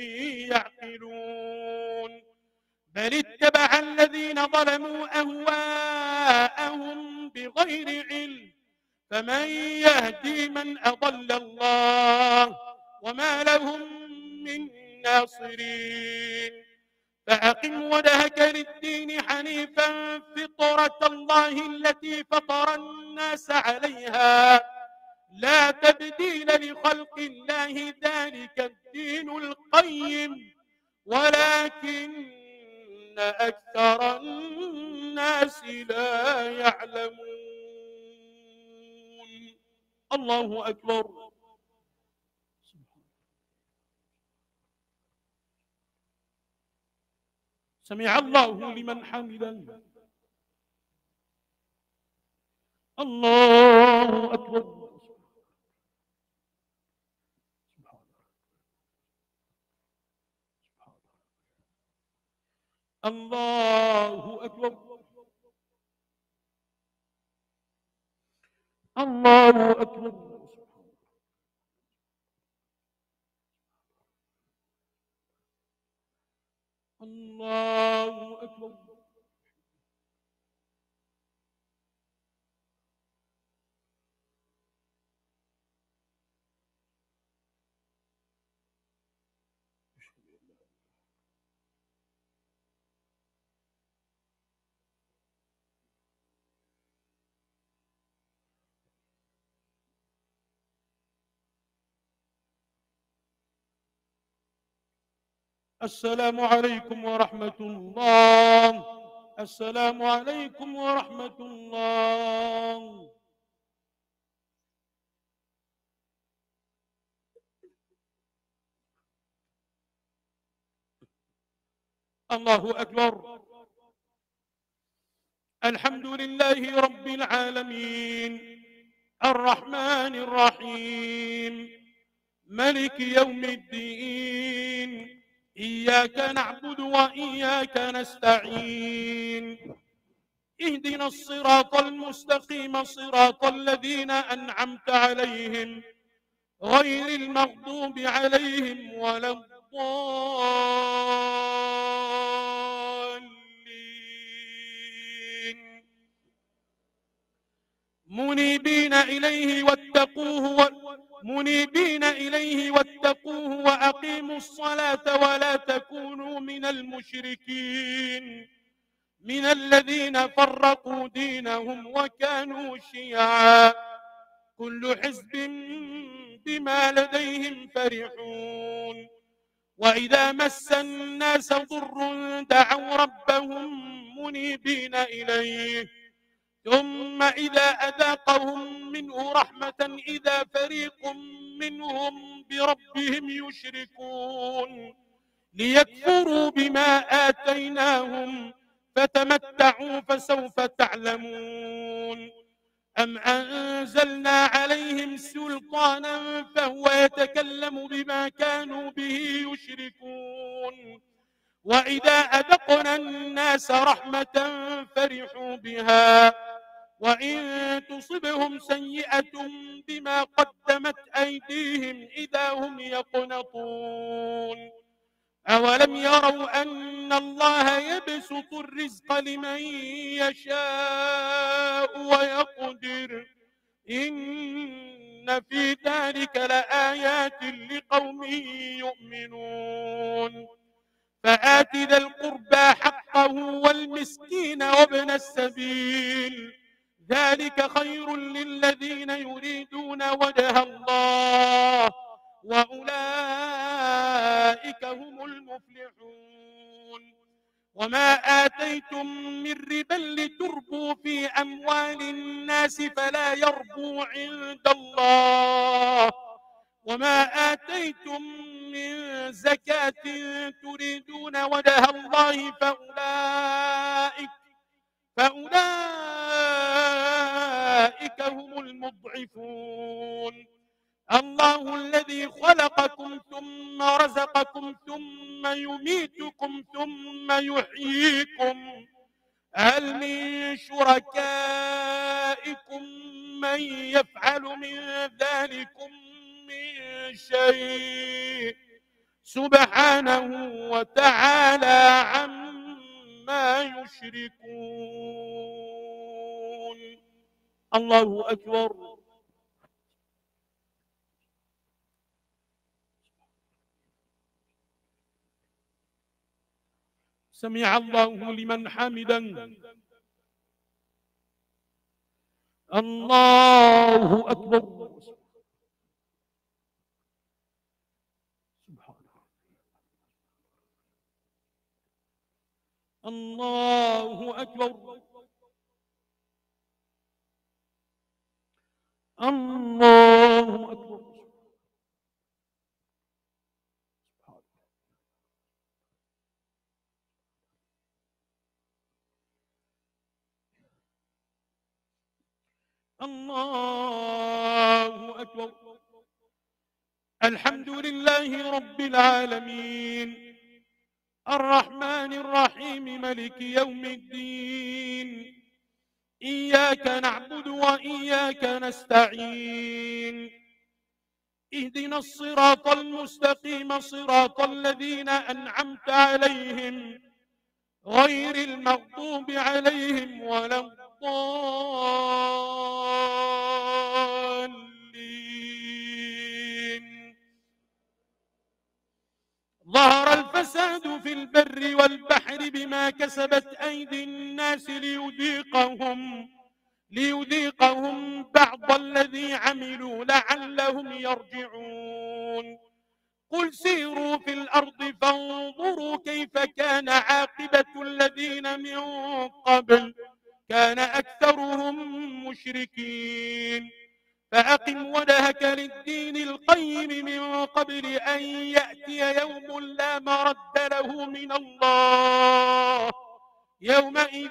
يعقلون بل اتبع الذين ظلموا أهواءهم بغير علم فمن يهدي من أضل الله وما لهم من ناصرين فأقم وجهك للدين حنيفا فطرة الله التي فطر الناس عليها لا تبديل لخلق الله ذلك الدين القيم ولكن أكثر الناس لا يعلمون الله أكبر سمع الله لمن حمده الله أكبر الله أكبر الله أكبر الله أكبر السلام عليكم ورحمة الله السلام عليكم ورحمة الله الله أكبر الحمد لله رب العالمين الرحمن الرحيم ملك يوم الدين إياك نعبد وإياك نستعين اهدنا الصراط المستقيم صراط الذين أنعمت عليهم غير المغضوب عليهم ولا الضالين منيبين إليه واتقوه وأقيموا الصلاة ولا تكونوا من المشركين من الذين فرقوا دينهم وكانوا شيعا كل حزب بما لديهم فرحون وإذا مس الناس ضر دعوا ربهم منيبين إليه ثم إذا أذاقهم منه رحمة إذا فريق منهم بربهم يشركون ليكفروا بما آتيناهم فتمتعوا فسوف تعلمون أم أنزلنا عليهم سلطانا فهو يتكلم بما كانوا به يشركون وإذا أذقنا الناس رحمة فرحوا بها وإن تصبهم سيئة بما قدمت أيديهم إذا هم يقنطون أولم يروا أن الله يبسط الرزق لمن يشاء ويقدر إن في ذلك لآيات لقوم يؤمنون فآت ذا القربى حقه والمسكين وابن السبيل ذلك خير للذين يريدون وجه الله وأولئك هم المفلحون وما آتيتم من ربا لتربوا في أموال الناس فلا يربو عند الله وما آتيتم من زكاة تريدون وجه الله فأولئك هم المضعفون الله الذي خلقكم ثم رزقكم ثم يميتكم ثم يحييكم هل من شركائكم من يفعل من ذلكم من شيء سبحانه وتعالى عما يشركون الله أكبر سمع الله لمن حمدا الله أكبر الله أكبر الله أكبر الله أكبر الحمد لله رب العالمين الرحمن الرحيم ملك يوم الدين إياك نعبد وإياك نستعين اهدنا الصراط المستقيم صراط الذين أنعمت عليهم غير المغضوب عليهم ولا الضالين ظهر الفساد في البر والبحر بما كسبت أيدي الناس ليذيقهم بعض الذي عملوا لعلهم يرجعون قل سيروا في الأرض فانظروا كيف كان عاقبة الذين من قبل كان أكثرهم مشركين فأقم وجهك للدين القيم من قبل أن يأتي يوم لا مرد له من الله يومئذ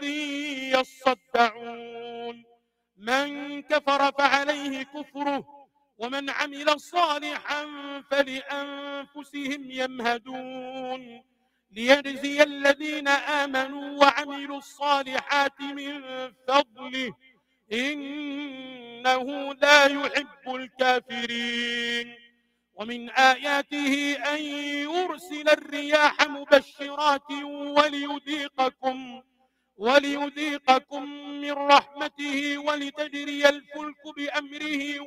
يصدعون من كفر فعليه كفره ومن عمل صالحا فلأنفسهم يمهدون ليجزي الذين آمنوا وعملوا الصالحات من فضله إنه لا يحب الكافرين ومن آياته أن يرسل الرياح مبشرات وليذيقكم من رحمته ولتجري الفلك بأمره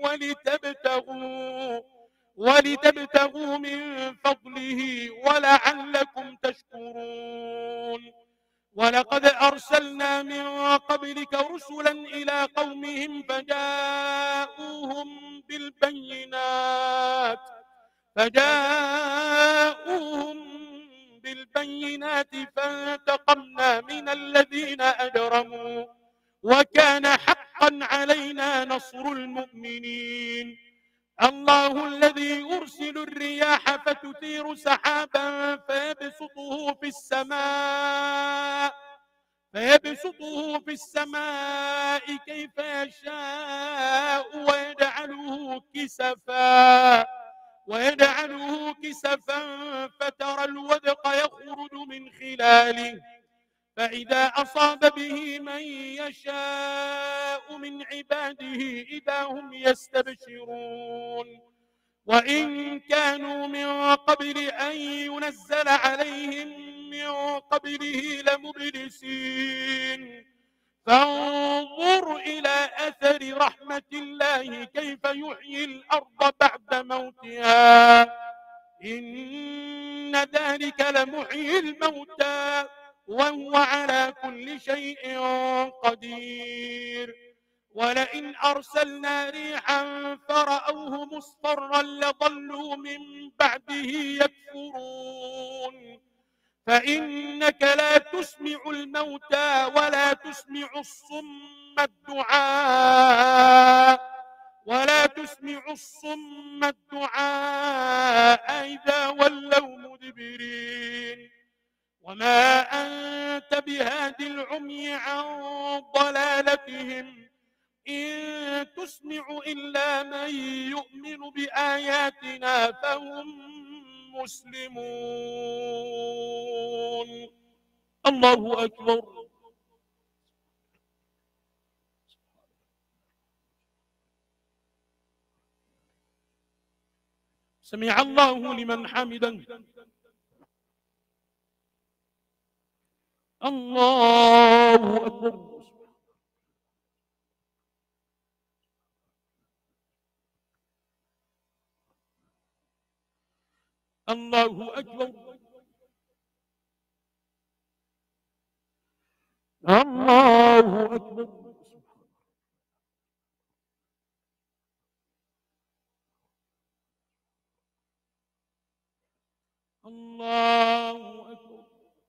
ولتبتغوا من فضله ولعلكم تشكرون ولقد أرسلنا من قبلك رسلا إلى قومهم فجاءوهم بالبينات فانتقمنا من الذين أجرموا وكان حقا علينا نصر المؤمنين الله الذي يرسل الرياح فتثير سحابا فيبسطه في السماء كيف يشاء ويجعله كسفا فترى الودق يخرج من خلاله فإذا أصاب به من يشاء من عباده إذا هم يستبشرون وإن كانوا من قبل أن ينزل عليهم من قبله لمبلسين فانظر إلى أثر رحمة الله كيف يحيي الأرض بعد موتها إن ذلك لمحيي الموتى وهو على كل شيء قدير ولئن أرسلنا ريحا فرأوه مصفرا لظلوا من بعده يكفرون فإنك لا تسمع الموتى ولا تسمع الصم الدعاء إذا ولوا مدبرين وما أنت بهاد العمي عن ضلالتهم إن تسمع إلا من يؤمن بآياتنا فهم مسلمون. الله أكبر. سمع الله لمن حمده. الله أكبر. الله أكبر. الله أكبر. الله أكبر.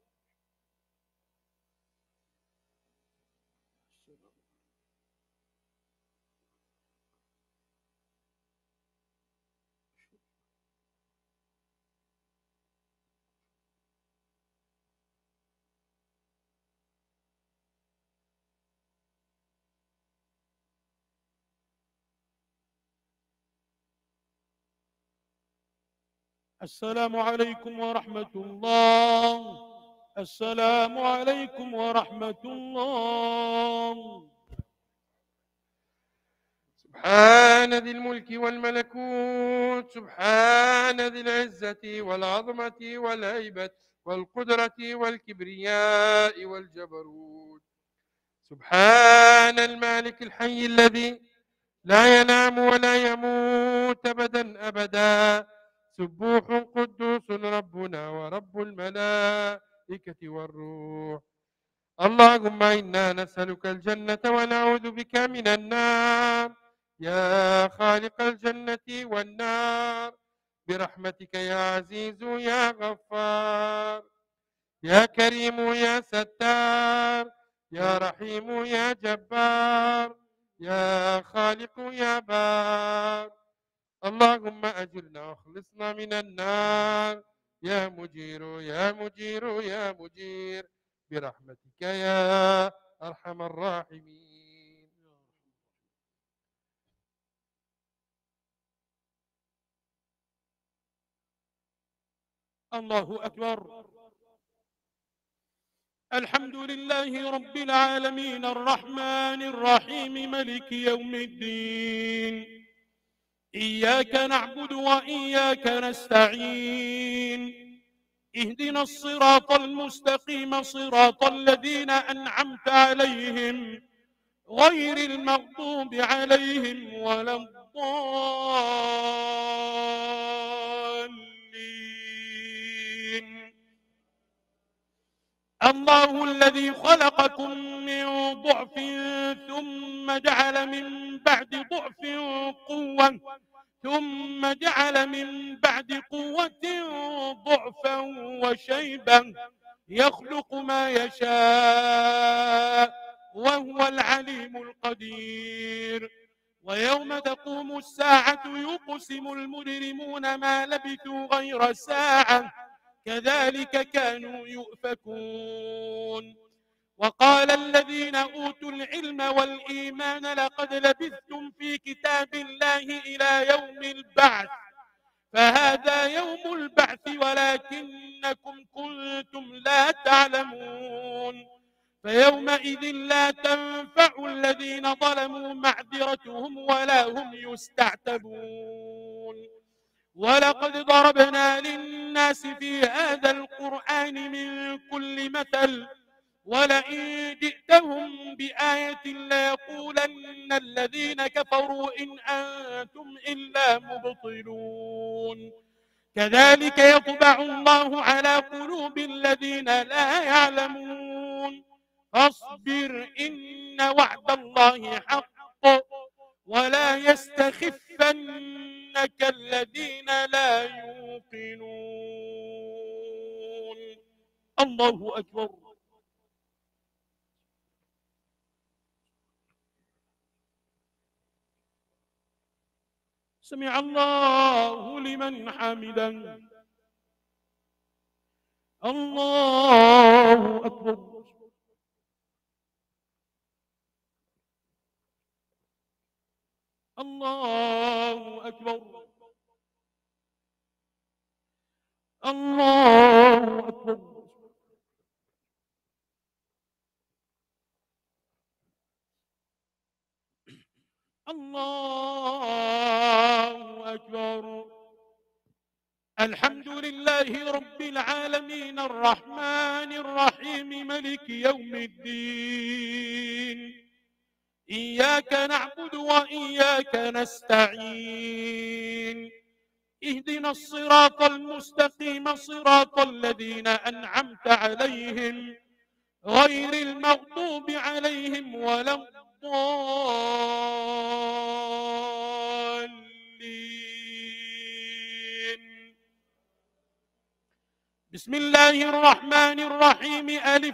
السلام عليكم ورحمة الله. السلام عليكم ورحمة الله. سبحان ذي الملك والملكوت سبحان ذي العزة والعظمة والهيبة والقدرة والكبرياء والجبروت سبحان المالك الحي الذي لا ينام ولا يموت أبدا أبدا سبوح قدوس ربنا ورب الملائكة والروح اللهم إنا نسألك الجنة ونعوذ بك من النار يا خالق الجنة والنار برحمتك يا عزيز يا غفار يا كريم يا ستار يا رحيم يا جبار يا خالق يا بار اللهم أجرنا واخلصنا من النار يا مجير يا مجير يا مجير برحمتك يا أرحم الراحمين. الله أكبر. الحمد لله رب العالمين الرحمن الرحيم ملك يوم الدين إياك نعبد وإياك نستعين اهدنا الصراط المستقيم صراط الذين أنعمت عليهم غير المغضوب عليهم ولا الضالين. الله الذي خلقكم من ضعف ثم جعل من بعد ضعف قوة ثم جعل من بعد قوة ضعفا وشيبا يخلق ما يشاء وهو العليم القدير. ويوم تقوم الساعة يقسم المجرمون ما لبثوا غير ساعة كذلك كانوا يؤفكون. وقال الذين أوتوا العلم والإيمان لقد لبثتم في كتاب الله إلى يوم البعث فهذا يوم البعث ولكنكم كنتم لا تعلمون فيومئذ لا تنفع الذين ظلموا معذرتهم ولا هم يستعتبون ولقد ضربنا للناس في هذا القرآن من كل مثل ولئن جئتهم بآية ليقولن الذين كفروا إن أنتم إلا مبطلون كذلك يطبع الله على قلوب الذين لا يعلمون فاصبر إن وعد الله حق ولا يستخفنك الذين لا يوقنون. الله أكبر. سمع الله لمن حمده. الله أكبر. الله أكبر. الله أكبر. الله أكبر. الحمد لله رب العالمين الرحمن الرحيم ملك يوم الدين إياك نعبد وإياك نستعين اهدنا الصراط المستقيم صراط الذين أنعمت عليهم غير المغضوب عليهم ولا الضالين. بسم الله الرحمن الرحيم ألف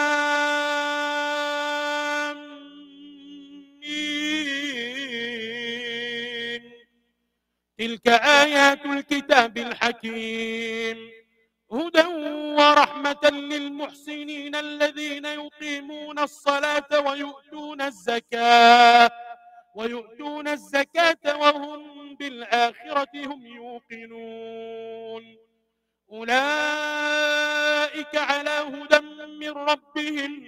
لام ميم تلك آيات الكتاب الحكيم هدى ورحمة للمحسنين الذين يقيمون الصلاة ويؤتون الزكاة وهم بالآخرة هم يوقنون أولئك على هدى من ربهم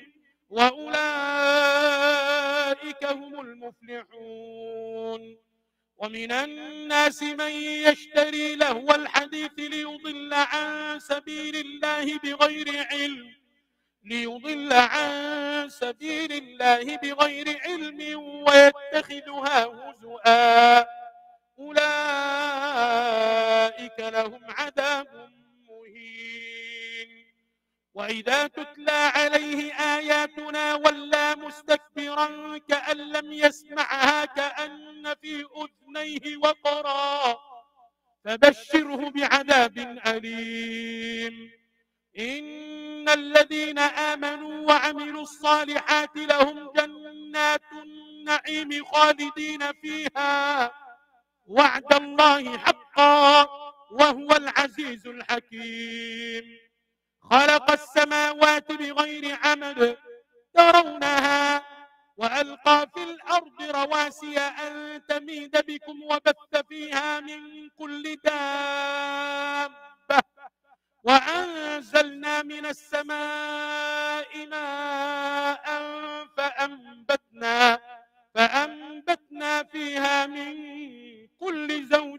وأولئك هم المفلحون. ومن الناس من يشتري لهو الحديث ليضل عن سبيل الله بغير علم ويتخذها هزؤا أولئك لهم عذاب مهين. وإذا تتلى عليه آياتنا ولى مستكبرا كأن لم يسمعها كأن في أذنيه وقرا فبشره بعذاب أليم. إن الذين آمنوا وعملوا الصالحات لهم جنات النعيم خالدين فيها وعد الله حقا وهو العزيز الحكيم. خلق السماوات بغير عمد ترونها وألقى في الأرض رواسي أن تميد بكم وبث فيها من كل دابة وأنزلنا من السماء ماء فأنبتنا فيها من كل زوج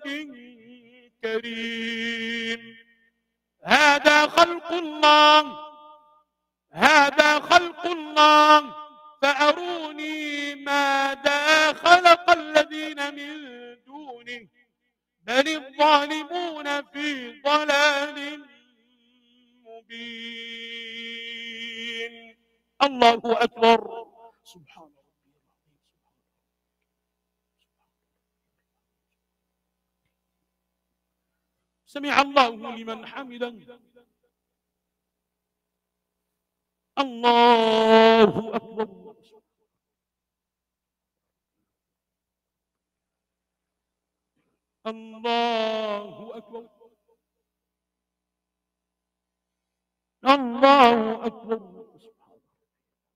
كريم. هذا خلق الله فأروني ماذا خلق الذين من دونه بل الظالمون في ضلال مبين. الله أكبر. سبحان الله. سمع الله لمن حمده. الله أكبر. الله أكبر. الله أكبر.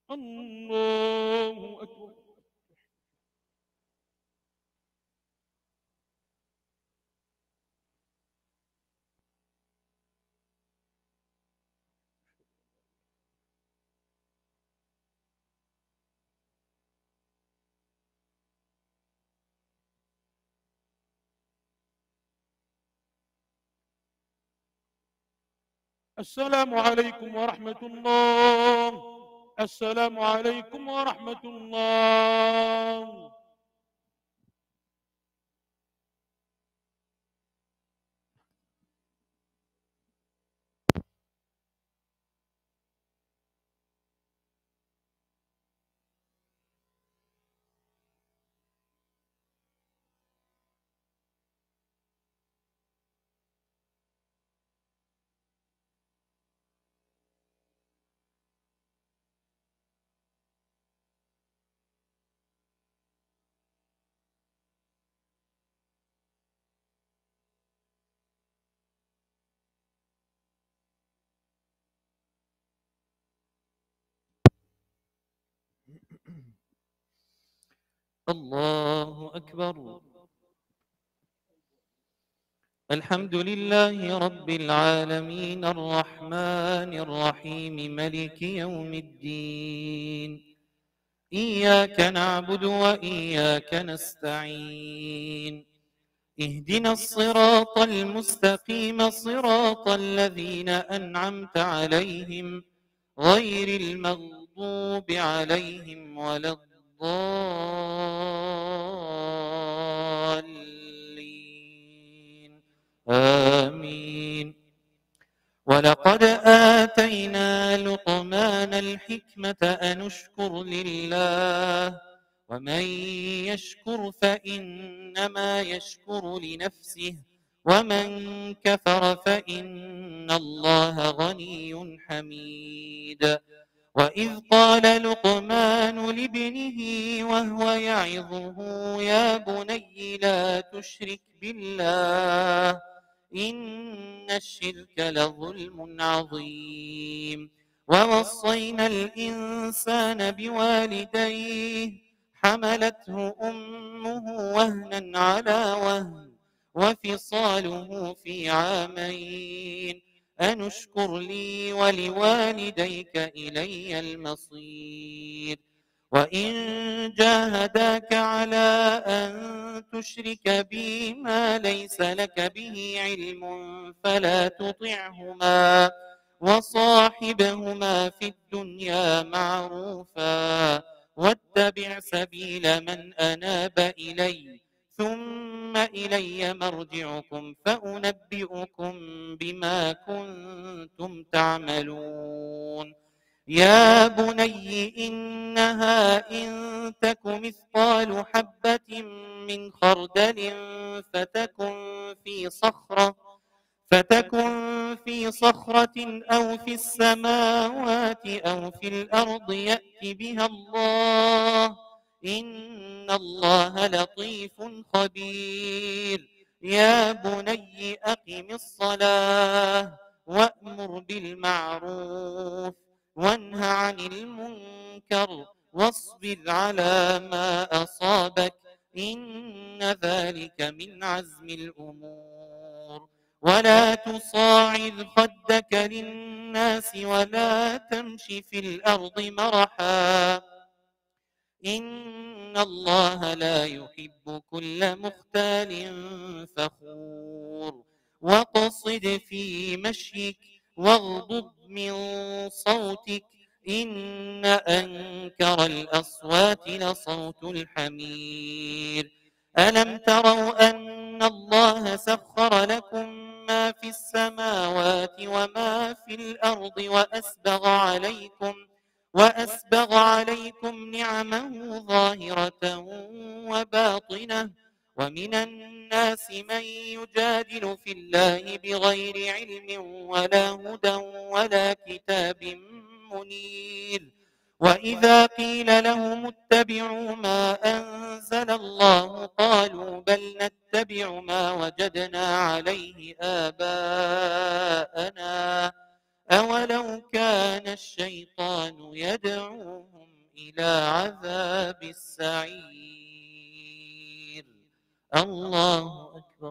الله أكبر. السلام عليكم ورحمة الله. السلام عليكم ورحمة الله. الله أكبر. الحمد لله رب العالمين الرحمن الرحيم ملك يوم الدين. إياك نعبد وإياك نستعين. اهدنا الصراط المستقيم صراط الذين أنعمت عليهم غير المغضوب عليهم ولا الضالين. آمين. ولقد آتينا لقمان الحكمة أن اشكر لله ومن يشكر فإنما يشكر لنفسه ومن كفر فإن الله غني حميد. وإذ قال لقمان لابنه وهو يعظه يا بني لا تشرك بالله إن الشرك لظلم عظيم. ووصينا الإنسان بوالديه حملته أمه وهنا على وهن وفصاله في عامين أن اشكر لي ولوالديك إلي المصير. وإن جاهداك على أن تشرك بي ما ليس لك به علم فلا تطعهما وصاحبهما في الدنيا معروفا واتبع سبيل من أناب إلي ثم إلي مرجعكم فأنبئكم بما كنتم تعملون. يا بني إنها إن تك مثقال حبة من خردل فتكن في صخرة أو في السماوات أو في الأرض يأت بها الله إن الله لطيف خبير. يا بني أقم الصلاة وأمر بالمعروف وانه عن المنكر واصبر على ما أصابك إن ذلك من عزم الأمور. ولا تصاعد خدك للناس ولا تمش في الأرض مرحا إن الله لا يحب كل مختال فخور. واقصد في مشيك واغضض من صوتك إن أنكر الأصوات لصوت الحمير. ألم تروا أن الله سخر لكم ما في السماوات وما في الأرض وأسبغ عليكم نعمه ظاهرة وباطنة ومن الناس من يجادل في الله بغير علم ولا هدى ولا كتاب منير. وإذا قيل لهم اتبعوا ما أنزل الله قالوا بل نتبع ما وجدنا عليه آباءنا أولو كان الشيطان يدعوهم إلى عذاب السعير. الله أكبر.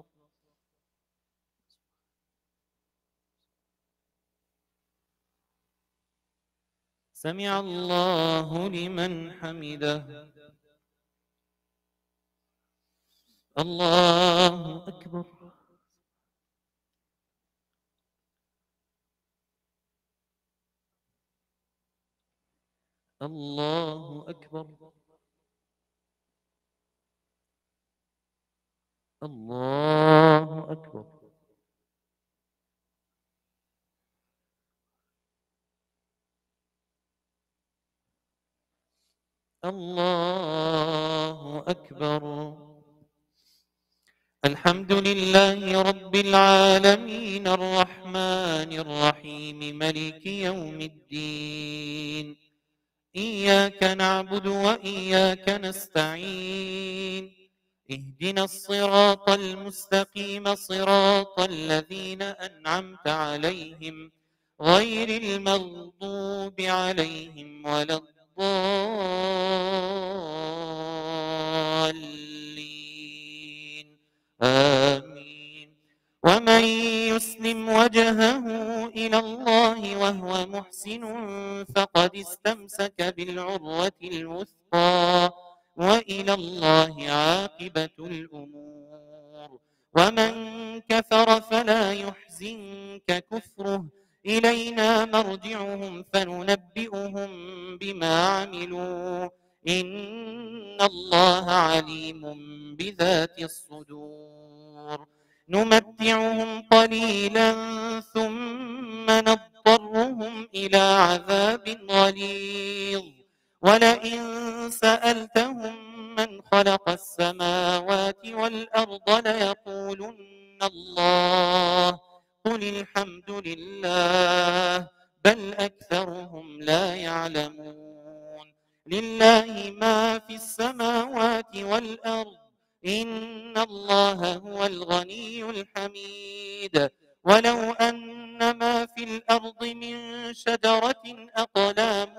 سمع الله لمن حمده. الله أكبر. الله أكبر. الله أكبر. الله أكبر. الحمد لله رب العالمين الرحمن الرحيم ملك يوم الدين. إياك نعبد وإياك نستعين. اهدنا الصراط المستقيم صراط الذين أنعمت عليهم غير المغضوب عليهم ولا الضالين. آمين. ومن يسلم وجهه إلى الله وهو محسن فقد استمسك بالعروة الوثقى وإلى الله عاقبة الأمور. ومن كفر فلا يحزنك كفره إلينا مرجعهم فننبئهم بما عملوا إن الله عليم بذات الصدور. نمتعهم قليلا ثم نضطرهم إلى عذاب غليظ. ولئن سألتهم من خلق السماوات والأرض ليقولن الله قل الحمد لله بل أكثرهم لا يعلمون. لله ما في السماوات والأرض إن الله هو الغني الحميد. ولو أن ما في الأرض من شجرة أقلام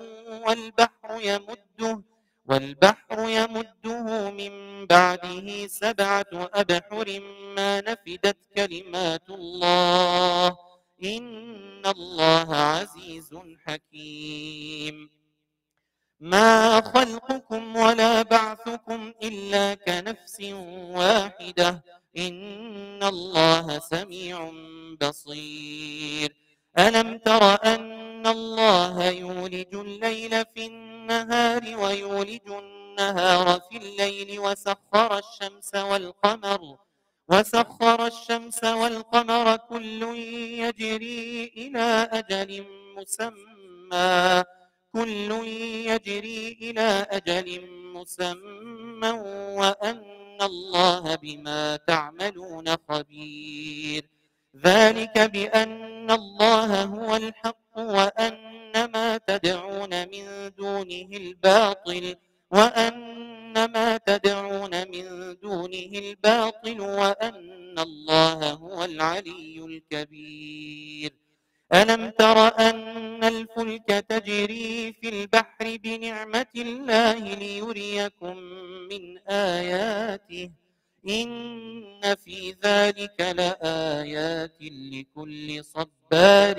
والبحر يمده من بعده 7 أبحر ما نفدت كلمات الله إن الله عزيز حكيم. ما خلقكم ولا بعثكم إلا كنفس واحدة إن الله سميع بصير. ألم تر أن الله يولج الليل في النهار ويولج النهار في الليل وسخر الشمس والقمر كل يجري إلى أجل مسمى وأن الله بما تعملون خبير. ذلك بأن الله هو الحق وأن ما تدعون من دونه الباطل وأن الله هو العلي الكبير. ألم تر أن الفلك تجري في البحر بنعمة الله ليريكم من آياته إن في ذلك لآيات لكل صبار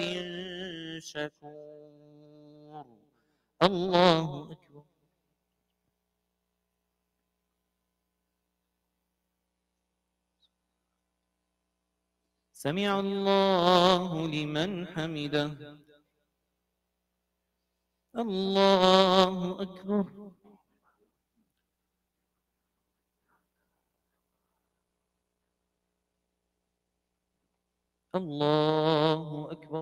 شكور. الله أكبر. سمع الله لمن حمده. الله أكبر. الله أكبر.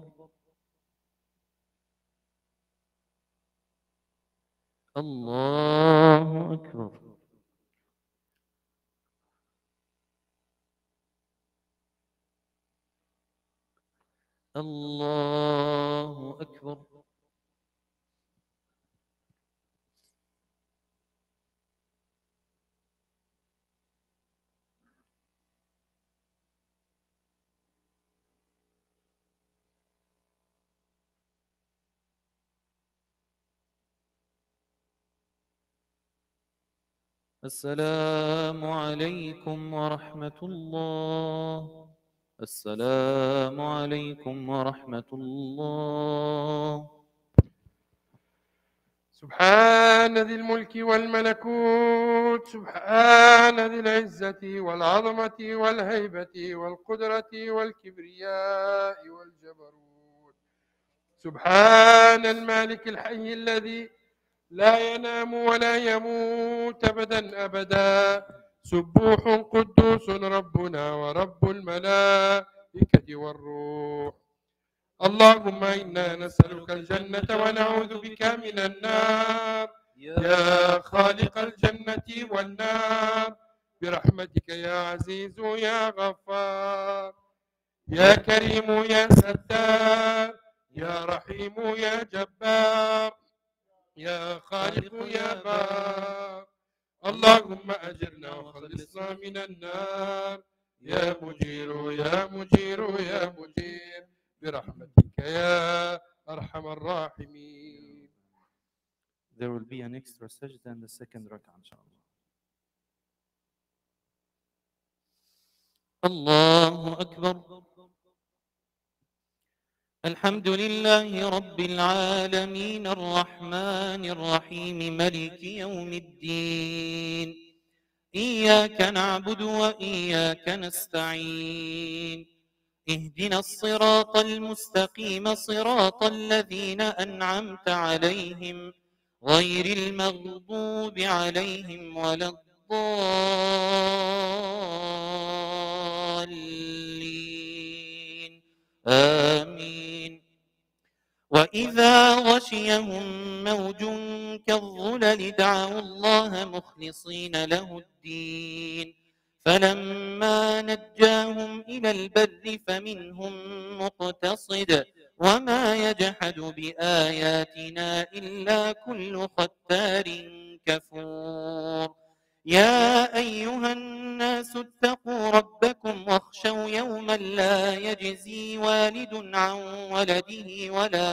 الله أكبر. الله أكبر. السلام عليكم ورحمة الله. السلام عليكم ورحمة الله. سبحان ذي الملك والملكوت، سبحان ذي العزة والعظمة والهيبة والقدرة والكبرياء والجبروت. سبحان المالك الحي الذي لا ينام ولا يموت أبدا أبدا. سبوح قدوس ربنا ورب الملائكة والروح. اللهم إنا نسألك الجنة ونعوذ بك من النار، يا خالق الجنة والنار، برحمتك يا عزيز يا غفار، يا كريم يا ستار، يا رحيم يا جبار، يا خالق يا بار. اللهم أجرنا وخلصنا من النار، يا مجير يا مجير يا مجير، برحمتك يا أرحم الراحمين. There will be an extra sajda in the second rak'ah, inshallah. الله أكبر. الحمد لله رب العالمين الرحمن الرحيم ملك يوم الدين. إياك نعبد وإياك نستعين. اهدنا الصراط المستقيم صراط الذين أنعمت عليهم غير المغضوب عليهم ولا الضالين. آمين. وإذا غشيهم موج كالظلل دعوا الله مخلصين له الدين، فلما نجاهم إلى البر فمنهم مقتصد وما يجحد بآياتنا إلا كل ختار كفور. يا أيها الناس اتقوا ربكم واخشوا يوما لا يجزي والد عن ولده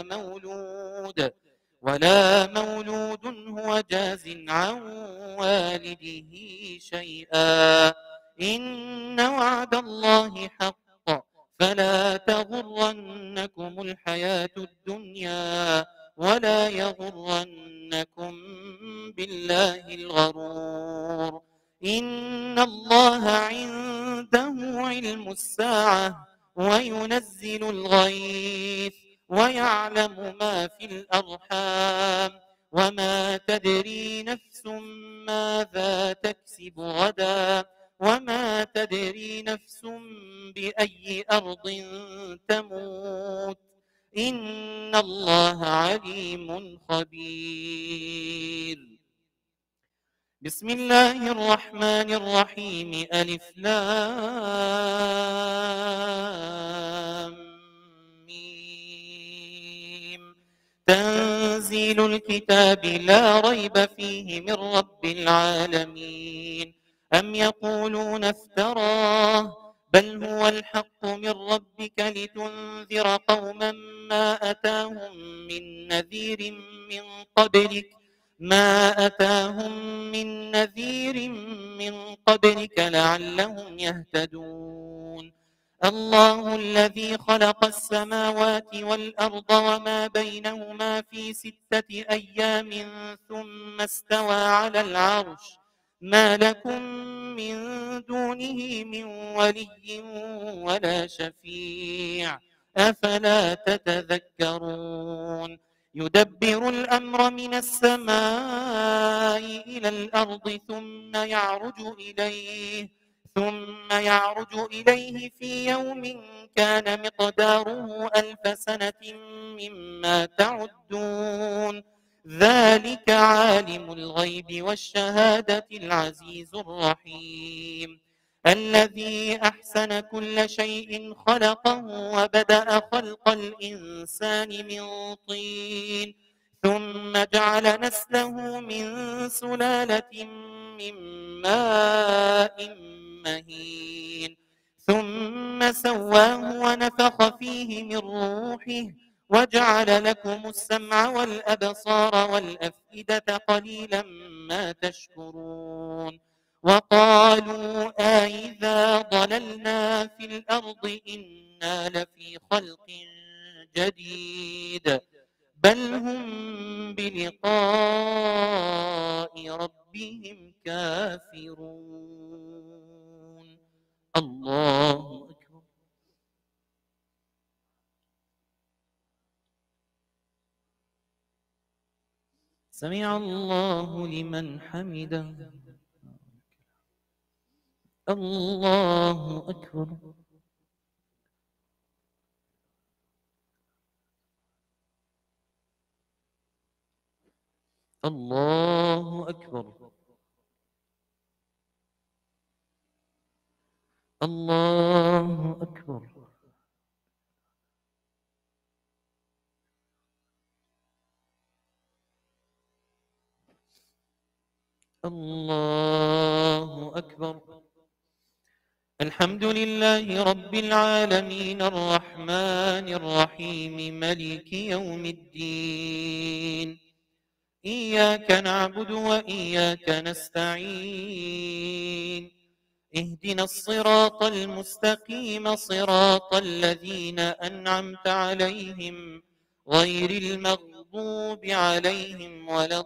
ولا مولود هو جاز عن والده شيئا. إن وعد الله حق فلا تغرنكم الحياة الدنيا ولا يغرنكم بالله الغرور. إن الله عنده علم الساعة وينزل الغيث ويعلم ما في الأرحام وما تدري نفس ماذا تكسب غدا وما تدري نفس بأي أرض تموت. إن الله عليم خبير. بسم الله الرحمن الرحيم. ألف لام ميم. تنزيل الكتاب لا ريب فيه من رب العالمين. أم يقولون افتراه بل هو الحق من ربك لتنذر قوما ما أتاهم من نذير من قبلك لعلهم يهتدون. الله الذي خلق السماوات والأرض وما بينهما في 6 أيام ثم استوى على العرش. ما لكم من دونه من ولي ولا شفيع أفلا تتذكرون. يدبر الأمر من السماء إلى الأرض ثم يعرج إليه في يوم كان مقداره 1000 سنة مما تعدون. ذلك عالم الغيب والشهادة العزيز الرحيم. الذي أحسن كل شيء خلقه وبدأ خلق الإنسان من طين ثم جعل نسله من سلالة من ماء مهين ثم سواه ونفخ فيه من روحه وجعل لكم السمع والأبصار والأفئدة قليلا ما تشكرون وقالوا أإذا ضللنا في الأرض إنا لفي خلق جديد بل هم بلقاء ربهم كافرون الله أكبر سمع الله لمن حمده الله أكبر الله أكبر الله أكبر الله أكبر الحمد لله رب العالمين الرحمن الرحيم ملك يوم الدين إياك نعبد وإياك نستعين اهدنا الصراط المستقيم صراط الذين أنعمت عليهم غير المغضوب عليهم ولا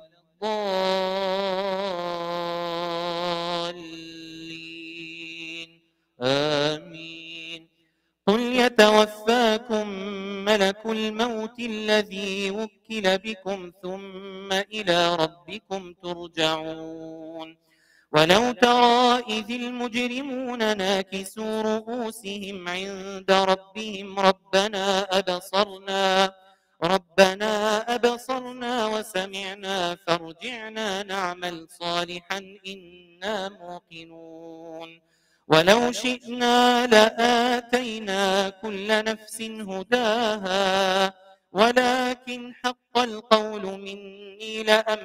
الضالين آمين قل يتوفاكم ملك الموت الذي وكل بكم ثم إلى ربكم ترجعون ولو ترى إذ المجرمون ناكسوا رؤوسهم عند ربهم ربنا أبصرنا وسمعنا فارجعنا نعمل صالحا إنا موقنون ولو شئنا لآتينا كل نفس هداها ولكن حق القول مني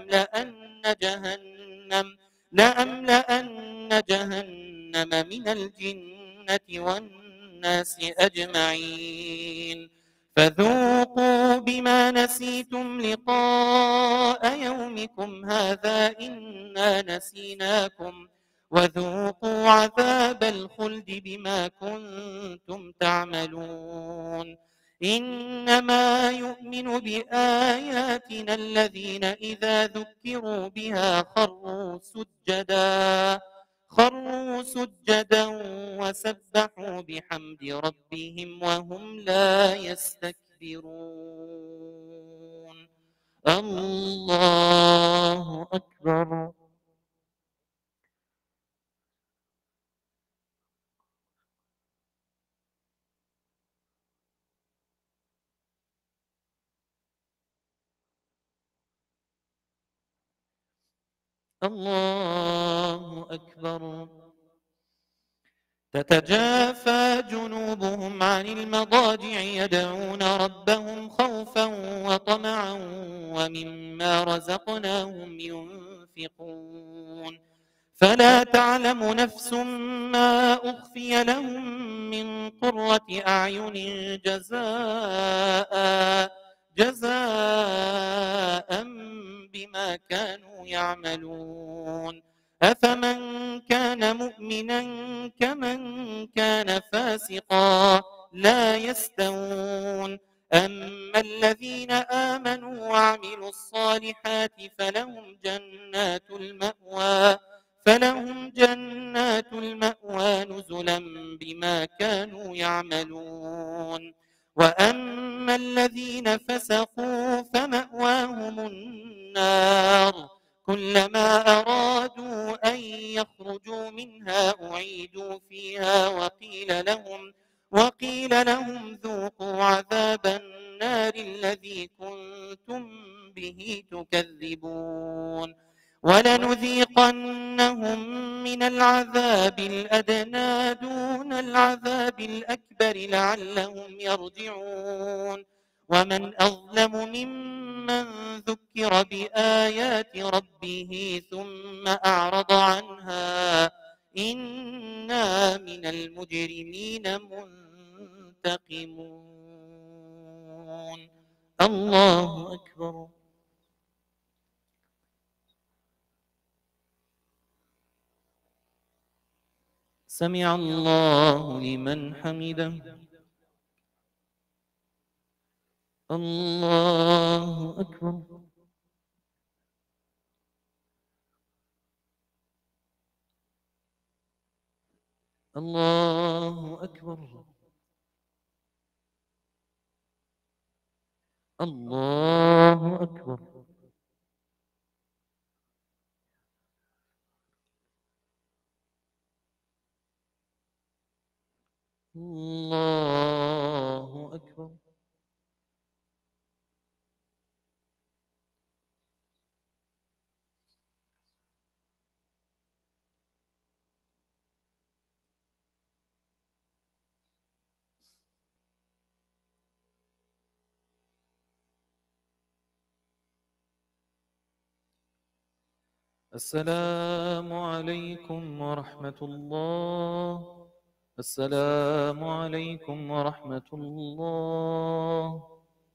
لأملأن جهنم من الجنة والناس أجمعين فذوقوا بما نسيتم لقاء يومكم هذا إنا نسيناكم وذوقوا عذاب الخلد بما كنتم تعملون إنما يؤمن بآياتنا الذين إذا ذكروا بها خروا سجدا وسبحوا بحمد ربهم وهم لا يستكبرون الله أكبر الله أكبر تتجافى جنوبهم عن المضاجع يدعون ربهم خوفا وطمعا ومما رزقناهم ينفقون فلا تعلم نفس ما أخفي لهم من قرة أعين جزاء بما كانوا يعملون أفمن كان مؤمنا كمن كان فاسقا لا يستوون أما الذين آمنوا وعملوا الصالحات فلهم جنات المأوى نزلا بما كانوا يعملون وأما الذين فسقوا فمأواهم النار كلما أرادوا أن يخرجوا منها أعيدوا فيها وقيل لهم ذوقوا عذاب النار الذي كنتم به تكذبون ولنذيقنهم من العذاب الأدنى دون العذاب الأكبر لعلهم يرجعون ومن أظلم ممن ذكر بآيات ربه ثم أعرض عنها إنا من المجرمين منتقمون الله أكبر سمع الله لمن حمده. الله أكبر. الله أكبر. الله أكبر. الله أكبر. السلام عليكم ورحمة الله. السلام عليكم ورحمة الله.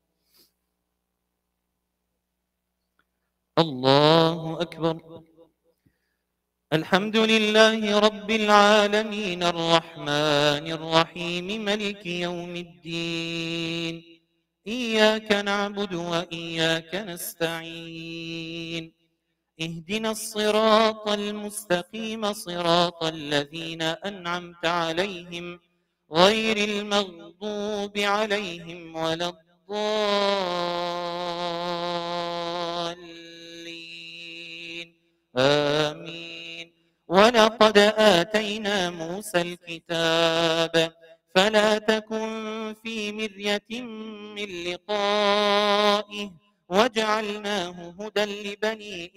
الله أكبر. الحمد لله رب العالمين الرحمن الرحيم ملك يوم الدين. إياك نعبد وإياك نستعين. اهدنا الصراط المستقيم صراط الذين أنعمت عليهم غير المغضوب عليهم ولا الضالين. آمين. ولقد آتينا موسى الكتاب فلا تكن في مرية من لقائه وجعلناه هدى لبني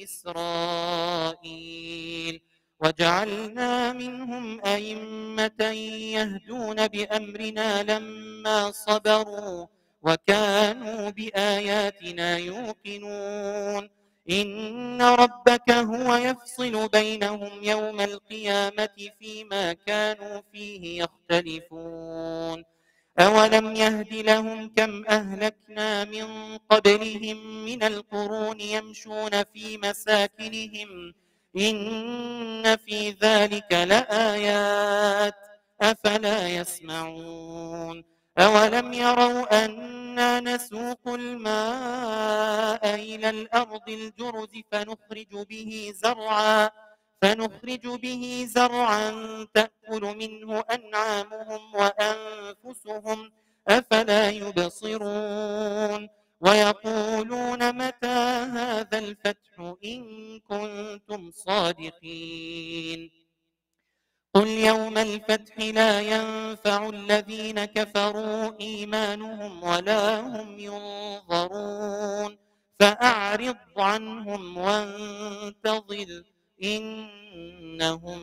إسرائيل. وجعلنا منهم أئمة يهدون بأمرنا لما صبروا وكانوا بآياتنا يوقنون. إن ربك هو يفصل بينهم يوم القيامة فيما كانوا فيه يختلفون. أولم يهد لهم كم أهلكنا من قبلهم من القرون يمشون في مساكنهم إن في ذلك لآيات أفلا يسمعون. أولم يروا أنا نسوق الماء إلى الأرض الجرز فنخرج به زرعا تأكل منه أنعامهم وأنفسهم أفلا يبصرون. ويقولون متى هذا الفتح إن كنتم صادقين. قل يوم الفتح لا ينفع الذين كفروا إيمانهم ولا هم ينظرون. فأعرض عنهم وانتظر إنهم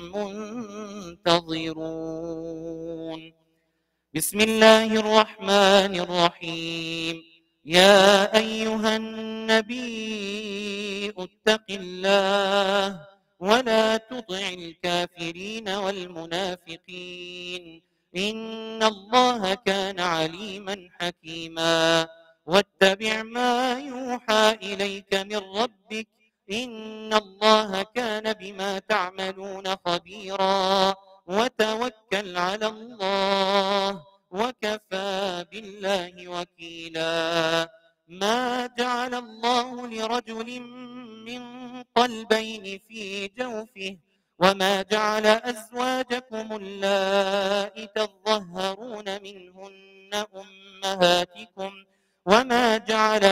منتظرون. بسم الله الرحمن الرحيم. يا أيها النبي اتق الله ولا تطع الكافرين والمنافقين إن الله كان عليما حكيما. واتبع ما يوحى إليك من ربك إن الله كان بما تعملون خبيرا. وتوكل على الله وكفى بالله وكيلا. ما جعل الله لرجل من قلبين في جوفه وما جعل أزواجكم اللائي تظهرون منهن أمهاتكم وما جعل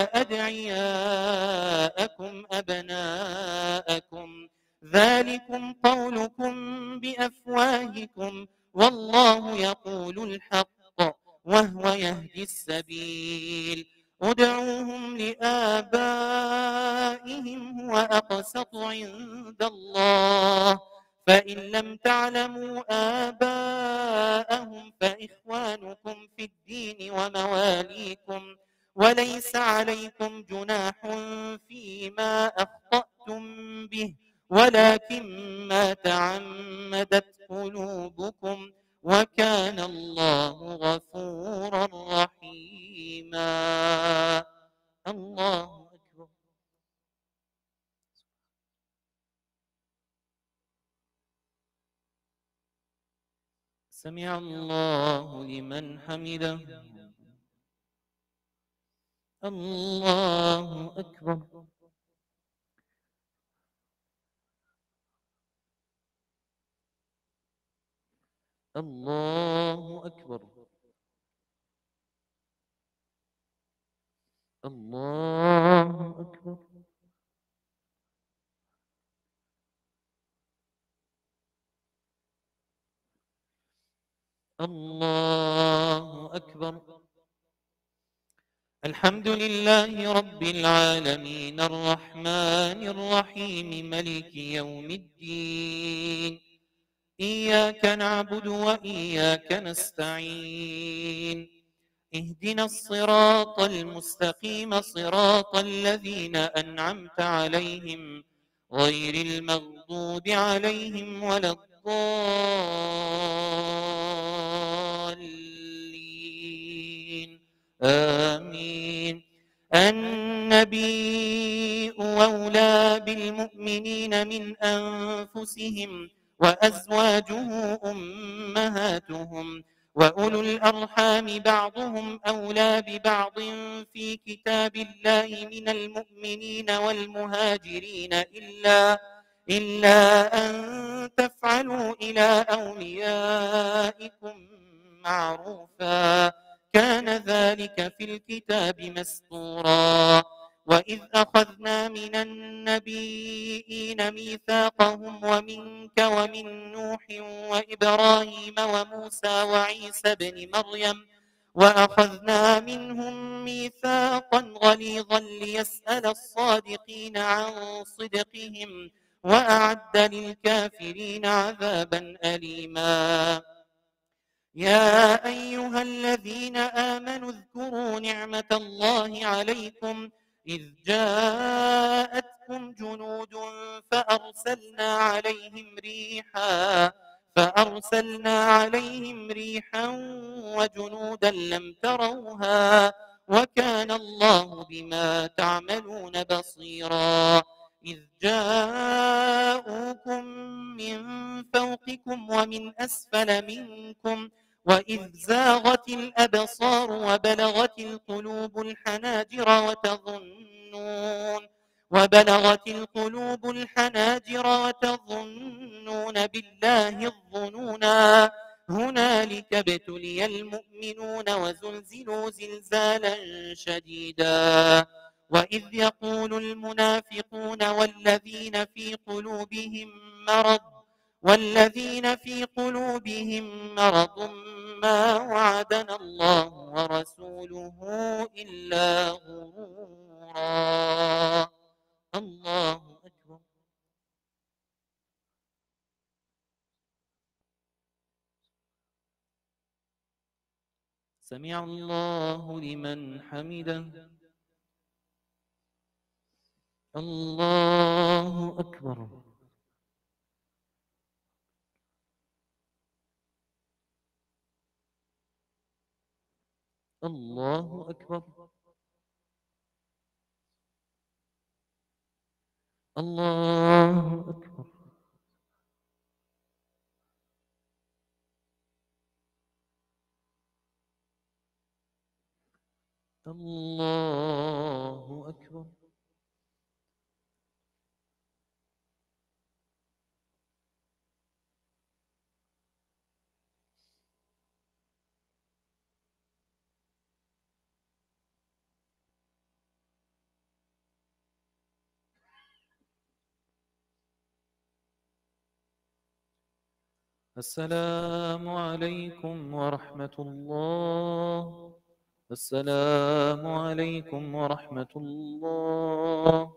أدعياءكم أبناءكم ذلكم قولكم بأفواهكم والله يقول الحق وهو يهدي السبيل. ادعوهم لآبائهم هو أقسط عند الله فإن لم تعلموا آباءهم فإخوانكم في الدين ومواليكم وليس عليكم جناح فيما أخطأتم به ولكن ما تعمدت قلوبكم وكان الله غفورا رحيما. الله أكبر. سمع الله لمن حمده. الله أكبر. الله أكبر. الله أكبر. الله أكبر. الحمد لله رب العالمين الرحمن الرحيم ملك يوم الدين. إياك نعبد وإياك نستعين. اهدنا الصراط المستقيم صراط الذين أنعمت عليهم غير المغضوب عليهم ولا الضالين. آمين. النبي أولى بالمؤمنين من أنفسهم وأزواجه أمهاتهم وأولو الأرحام بعضهم أولى ببعض في كتاب الله من المؤمنين والمهاجرين إلا أن تفعلوا إلى أوليائكم معروفا كان ذلك في الكتاب مسطورا. وإذ أخذنا من النبيين ميثاقهم ومنك ومن نوح وإبراهيم وموسى وعيسى بن مريم وأخذنا منهم ميثاقا غليظا ليسأل الصادقين عن صدقهم وأعد للكافرين عذابا أليما. يا أيها الذين آمنوا اذكروا نعمة الله عليكم إذ جاءتكم جنود فأرسلنا عليهم ريحا وجنودا لم تروها وكان الله بما تعملون بصيرا. إذ جاءوكم من فوقكم ومن أسفل منكم وإذ زاغت الأبصار وبلغت القلوب الحناجر وتظنون بالله الظنونا. هنالك ابتلي المؤمنون وزلزلوا زلزالا شديدا. وإذ يقول المنافقون والذين في قلوبهم مرض ما وعدنا الله ورسوله إلا غرورا. الله أكبر. سمع الله لمن حمده. الله أكبر. الله أكبر. الله أكبر. الله أكبر. السلام عليكم ورحمة الله. السلام عليكم ورحمة الله.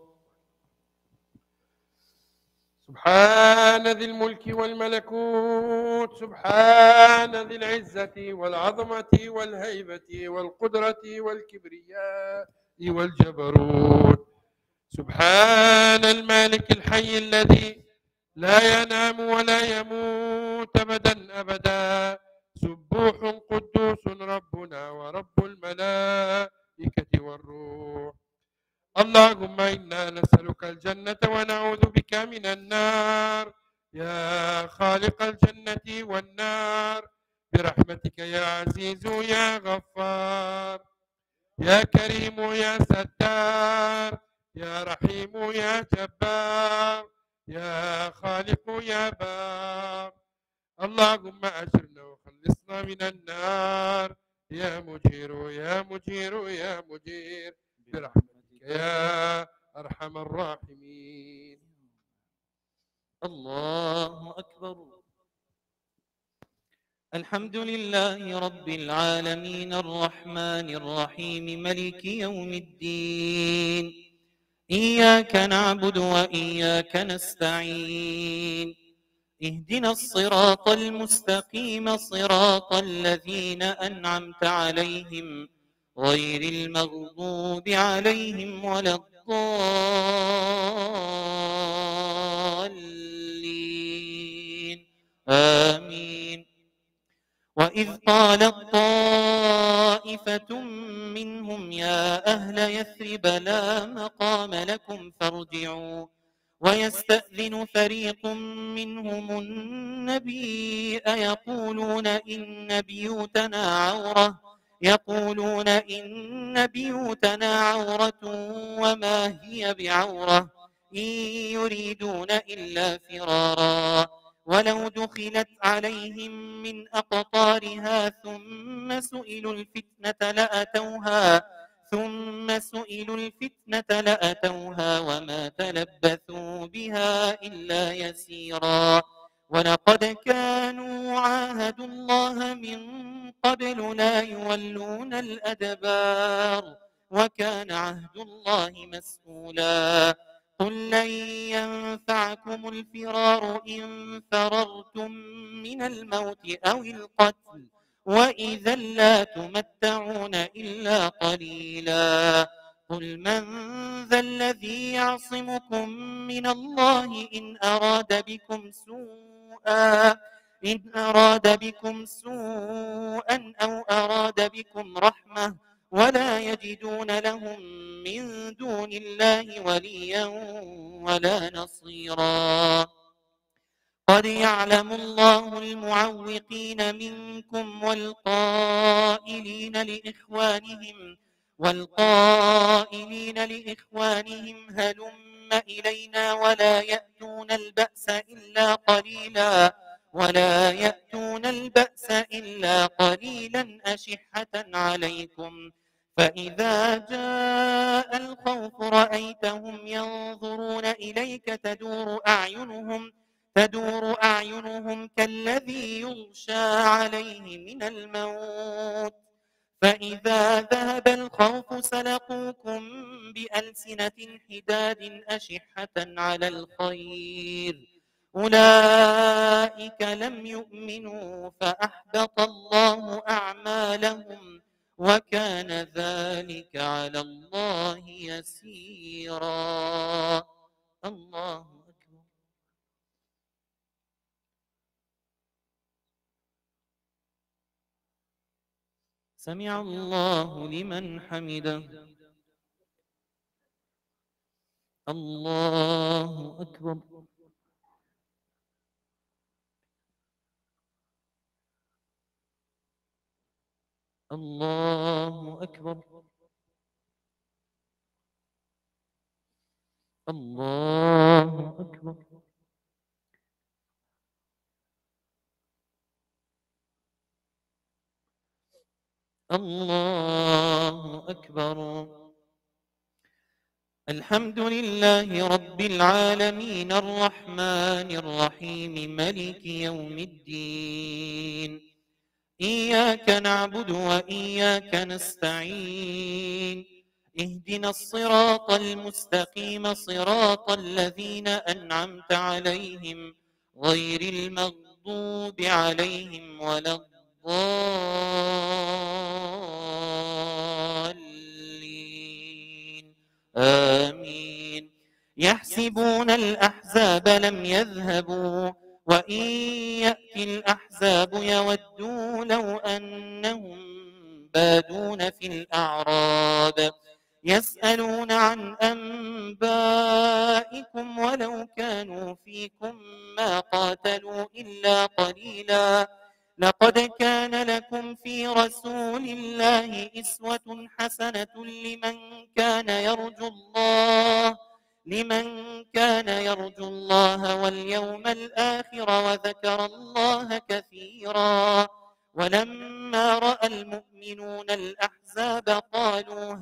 سبحان ذي الملك والملكوت، سبحان ذي العزة والعظمة والهيبة والقدرة والكبرياء والجبروت. سبحان المالك الحي الذي لا ينام ولا يموت أبدا أبدا. سبوح قدوس ربنا ورب الملائكة والروح. اللهم إنا نسألك الجنة ونعوذ بك من النار. يا خالق الجنة والنار برحمتك يا عزيز يا غفار، يا كريم يا ستار، يا رحيم يا جبار، يا خالق يا بار. اللهم أجرنا وخلصنا من النار، يا مجير يا مجير يا مجير، برحمتك يا أرحم الراحمين. الله أكبر. الحمد لله رب العالمين الرحمن الرحيم ملك يوم الدين. إياك نعبد وإياك نستعين. اهدنا الصراط المستقيم صراط الذين أنعمت عليهم غير المغضوب عليهم ولا الضالين آمين. وإذ قالت طائفة منهم يا أهل يثرب لا مقام لكم فارجعوا ويستأذن فريق منهم النبي يقولون إن بيوتنا عورة وما هي بعورة إن يريدون إلا فرارا ولو دخلت عليهم من أقطارها ثم سئلوا الفتنة لأتوها وما تلبثوا بها إلا يسيرا. ولقد كانوا عاهدوا الله من قبل لا يولون الأدبار وكان عهد الله مسؤولا. قل لن ينفعكم الفرار إن فررتم من الموت أو القتل وإذا لا تمتعون إلا قليلا. قل من ذا الذي يعصمكم من الله إن أراد بكم سوءا أو أراد بكم رحمة ولا يجدون لهم من دون الله وليا ولا نصيرا. قد يعلم الله المعوقين منكم والقائلين لإخوانهم هلم إلينا ولا يأتون البأس إلا قليلا أشحة عليكم فإذا جاء الخوف رأيتهم ينظرون إليك تدور أعينهم كالذي يغشى عليه من الموت فإذا ذهب الخوف سلقوكم بألسنة حداد أشحة على الخير أولئك لم يؤمنوا فأحبط الله أعمالهم وكان ذلك على الله يسيرا. الله أكبر. سمع الله لمن حمده. الله أكبر. الله أكبر. الله أكبر. الله أكبر. الحمد لله رب العالمين الرحمن الرحيم ملك يوم الدين. إياك نعبد وإياك نستعين. اهدنا الصراط المستقيم صراط الذين أنعمت عليهم غير المغضوب عليهم ولا الضالين آمين. يحسبون الأحزاب لم يذهبوا وإن يأتي الأحزاب يودوا لو أنهم بادون في الأعراب يسألون عن أنبائكم ولو كانوا فيكم ما قاتلوا إلا قليلا. لقد كان في رسول الله أسوة حسنة لمن كان يرجو الله واليوم الآخر وذكر الله كثيرا. ولما رأى المؤمنون الأحزاب قالوا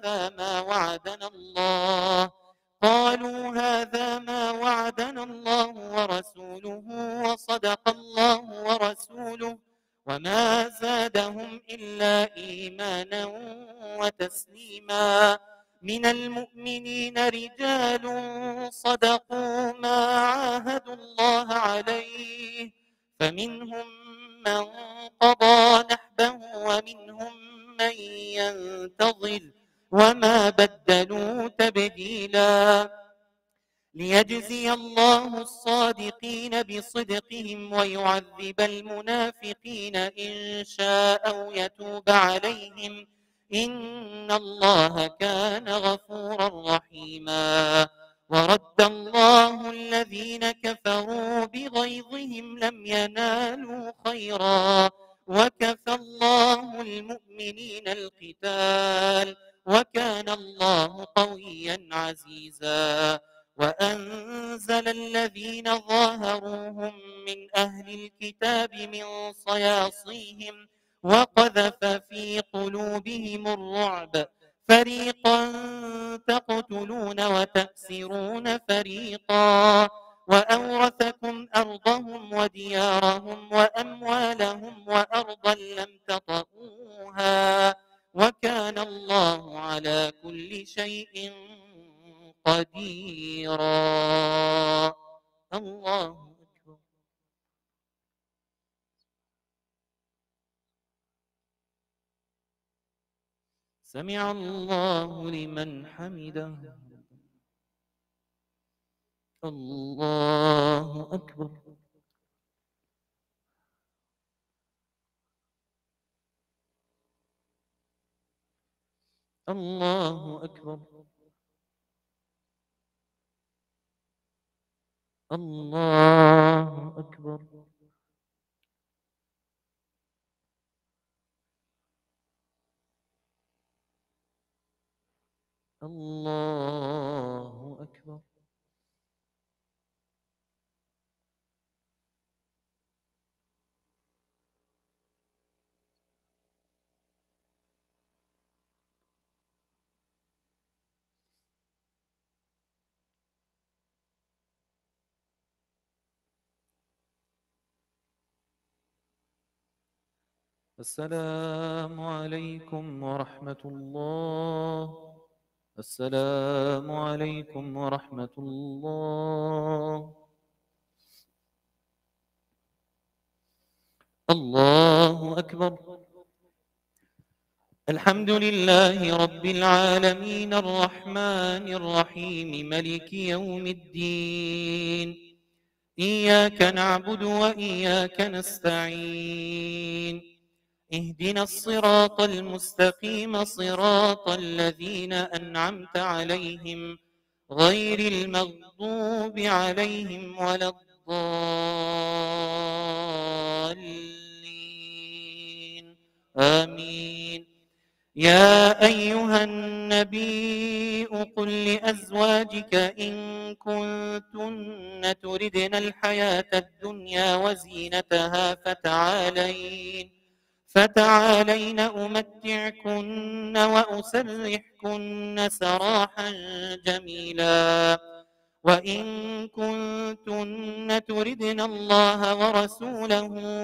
هذا ما وعدنا الله ورسوله وصدق الله ورسوله وما زادهم إلا إيمانا وتسليما. من المؤمنين رجال صدقوا ما عاهدوا الله عليه فمنهم من قضى نحبه ومنهم من ينتظر وما بدلوا تبديلا. ليجزي الله الصادقين بصدقهم ويعذب المنافقين إن شاء أو يتوب عليهم إن الله كان غفورا رحيما. ورد الله الذين كفروا بغيظهم لم ينالوا خيرا وكفى الله المؤمنين القتال وكان الله قويا عزيزا. وأنزل الذين ظاهروهم من أهل الكتاب من صياصيهم وقذف في قلوبهم الرعب فريقا تقتلون وتأسرون فريقا. وأورثكم أرضهم وديارهم وأموالهم وأرضا لم تطئوها وكان الله على كل شيء قديرا. الله أكبر. سمع الله لمن حمده. الله أكبر. الله أكبر. الله أكبر. الله أكبر. السلام عليكم ورحمة الله. السلام عليكم ورحمة الله. الله أكبر. الحمد لله رب العالمين الرحمن الرحيم ملك يوم الدين. إياك نعبد وإياك نستعين. اهدنا الصراط المستقيم صراط الذين أنعمت عليهم غير المغضوب عليهم ولا الضالين آمين. يا أيها النبي قل لأزواجك إن كنتن تردن الحياة الدنيا وزينتها فتعالين أمتعكن وأسرحكن سراحا جميلا. وإن كنتن تردن الله ورسوله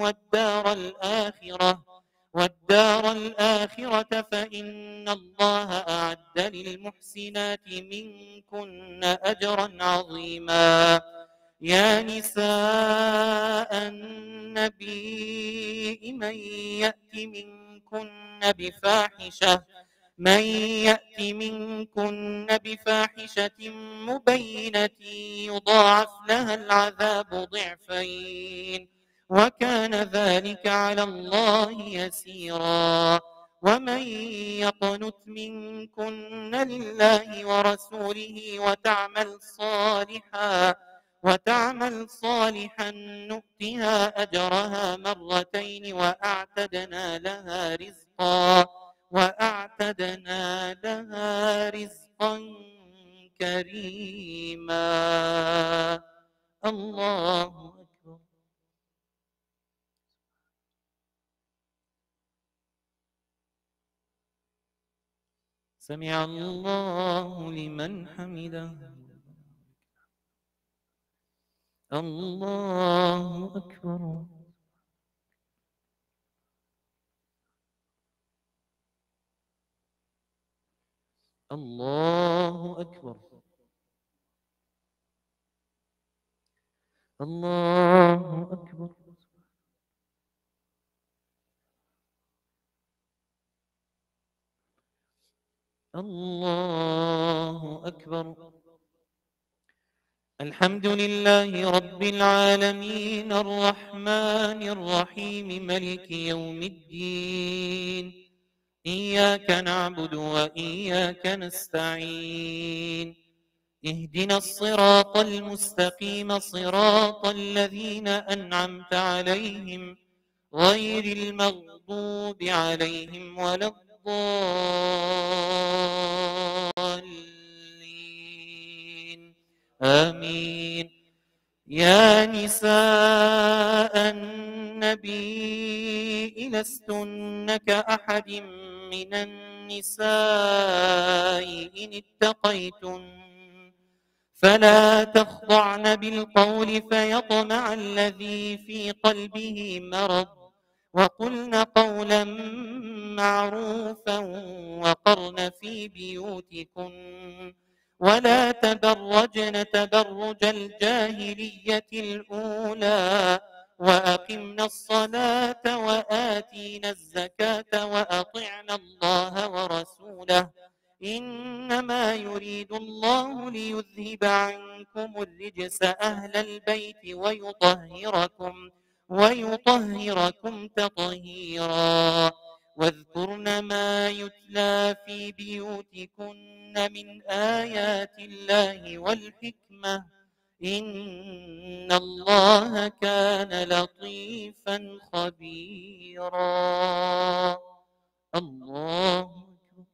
والدار الآخرة فإن الله أعد للمحسنات منكن أجرا عظيما. يا نساء النبي من يأت منكن بفاحشة مبينة يضاعف لها العذاب ضعفين وكان ذلك على الله يسيرا. ومن يقنت منكن لله ورسوله وتعمل صالحا نؤتها أجرها مرتين وأعتدنا لها رزقا كريما. الله أكبر. سمع الله لمن حمده. الله أكبر. الله أكبر. الله أكبر. الله أكبر. الحمد لله رب العالمين الرحمن الرحيم ملك يوم الدين. إياك نعبد وإياك نستعين. اهدنا الصراط المستقيم صراط الذين أنعمت عليهم غير المغضوب عليهم ولا الضالين. آمين. يا نساء النبي لستن كأحد من النساء إن اتقيتن فلا تخضعن بالقول فيطمع الذي في قلبه مرض وقلن قولا معروفا وقرن في بيوتكن ولا تبرجن تبرج الجاهلية الأولى وأقمنا الصلاة وآتينا الزكاة وأطعنا الله ورسوله إنما يريد الله ليذهب عنكم الرجس أهل البيت ويطهركم تطهيرا. واذكرن ما يتلى في بيوتكن من آيات الله والحكمة إن الله كان لطيفا خبيرا. الله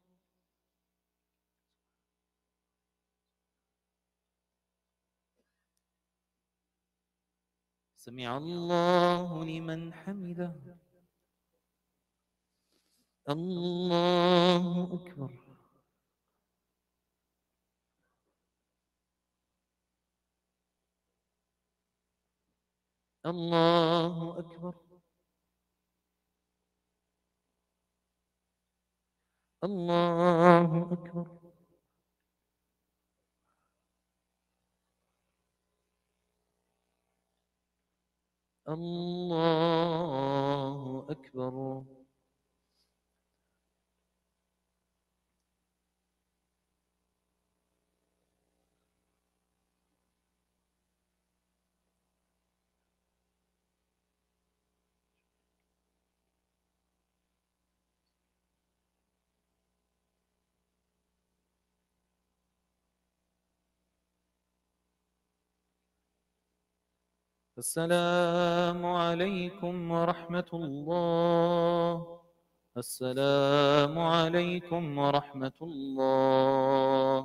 سمع الله لمن حمده. الله أكبر. الله أكبر. الله أكبر. الله أكبر. السلام عليكم ورحمة الله. السلام عليكم ورحمة الله.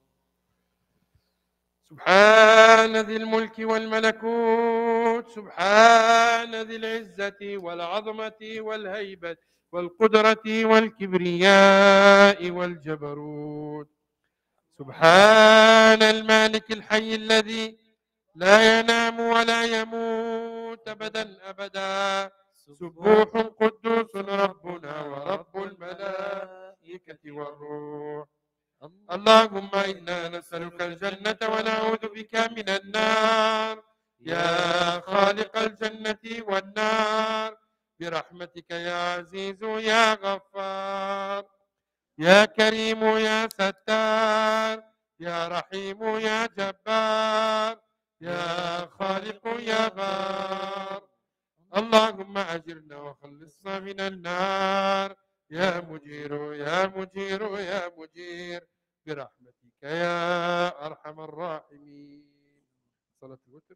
سبحان ذي الملك والملكوت، سبحان ذي العزة والعظمة والهيبة والقدرة والكبرياء والجبروت. سبحان المالك الحي الذي لا ينام ولا يموت أبدا أبدا. سبوح قدوس ربنا ورب الملائكة والروح. اللهم إنا نسألك الجنة ونعوذ بك من النار يا خالق الجنة والنار برحمتك يا عزيز يا غفار يا كريم يا ستار يا رحيم يا جبار يا خالق يا بار. اللهم أجرنا وخلصنا من النار يا مجير يا مجير يا مجير برحمتك يا أرحم الراحمين. صلاة الوتر.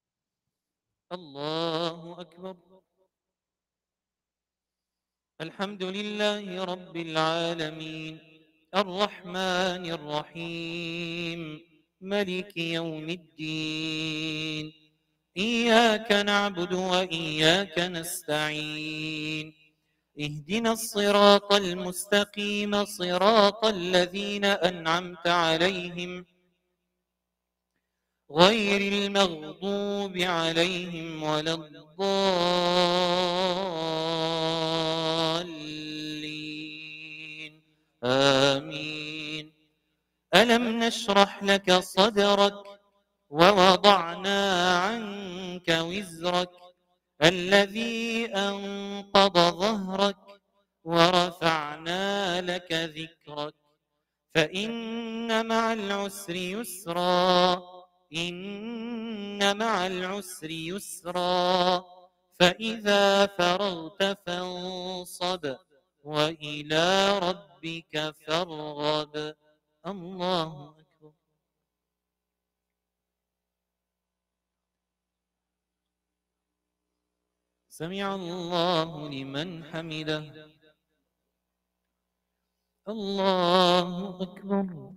الله أكبر. الحمد لله رب العالمين الرحمن الرحيم ملك يوم الدين إياك نعبد وإياك نستعين اهدنا الصراط المستقيم صراط الذين أنعمت عليهم غير المغضوب عليهم ولا الضالين آمين. ألم نشرح لك صدرك ووضعنا عنك وزرك الذي أنقض ظهرك ورفعنا لك ذكرك فإن مع العسر يسرا إن مع العسر يسرا فإذا فرغت فانصب وإلى ربك فارغب. الله أكبر. سمع الله لمن حمده. الله أكبر.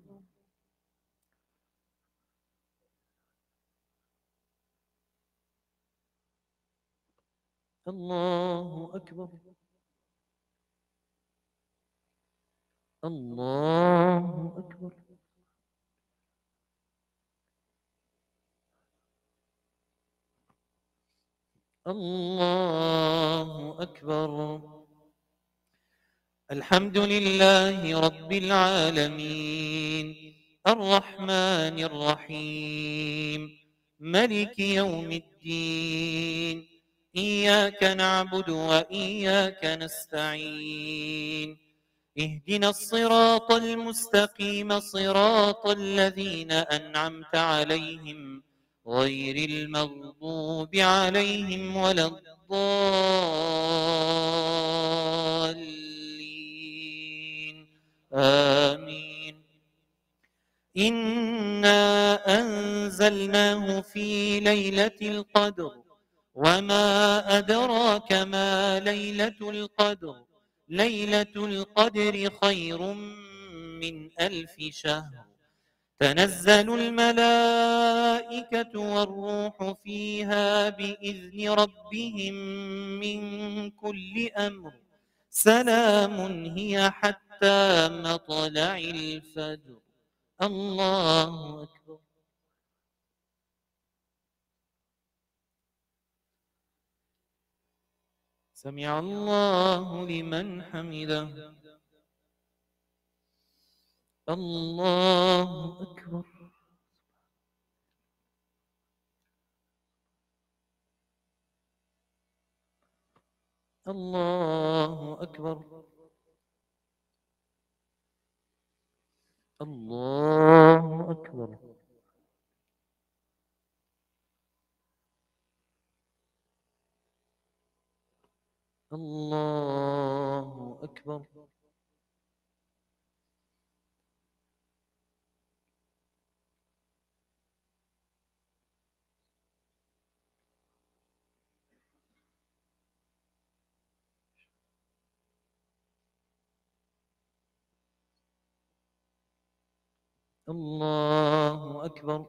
الله أكبر. الله أكبر. الله أكبر. الحمد لله رب العالمين الرحمن الرحيم ملك يوم الدين إياك نعبد وإياك نستعين اهدنا الصراط المستقيم صراط الذين أنعمت عليهم غير المغضوب عليهم ولا الضالين آمين. إنا أنزلناه في ليلة القدر وما أدراك ما ليلة القدر ليلة القدر خير من 1000 شهر تنزل الملائكة والروح فيها بإذن ربهم من كل أمر سلام هي حتى مطلع الفجر. الله أكبر. سمع الله لمن حمده. الله أكبر. الله أكبر. الله أكبر. الله أكبر. الله أكبر.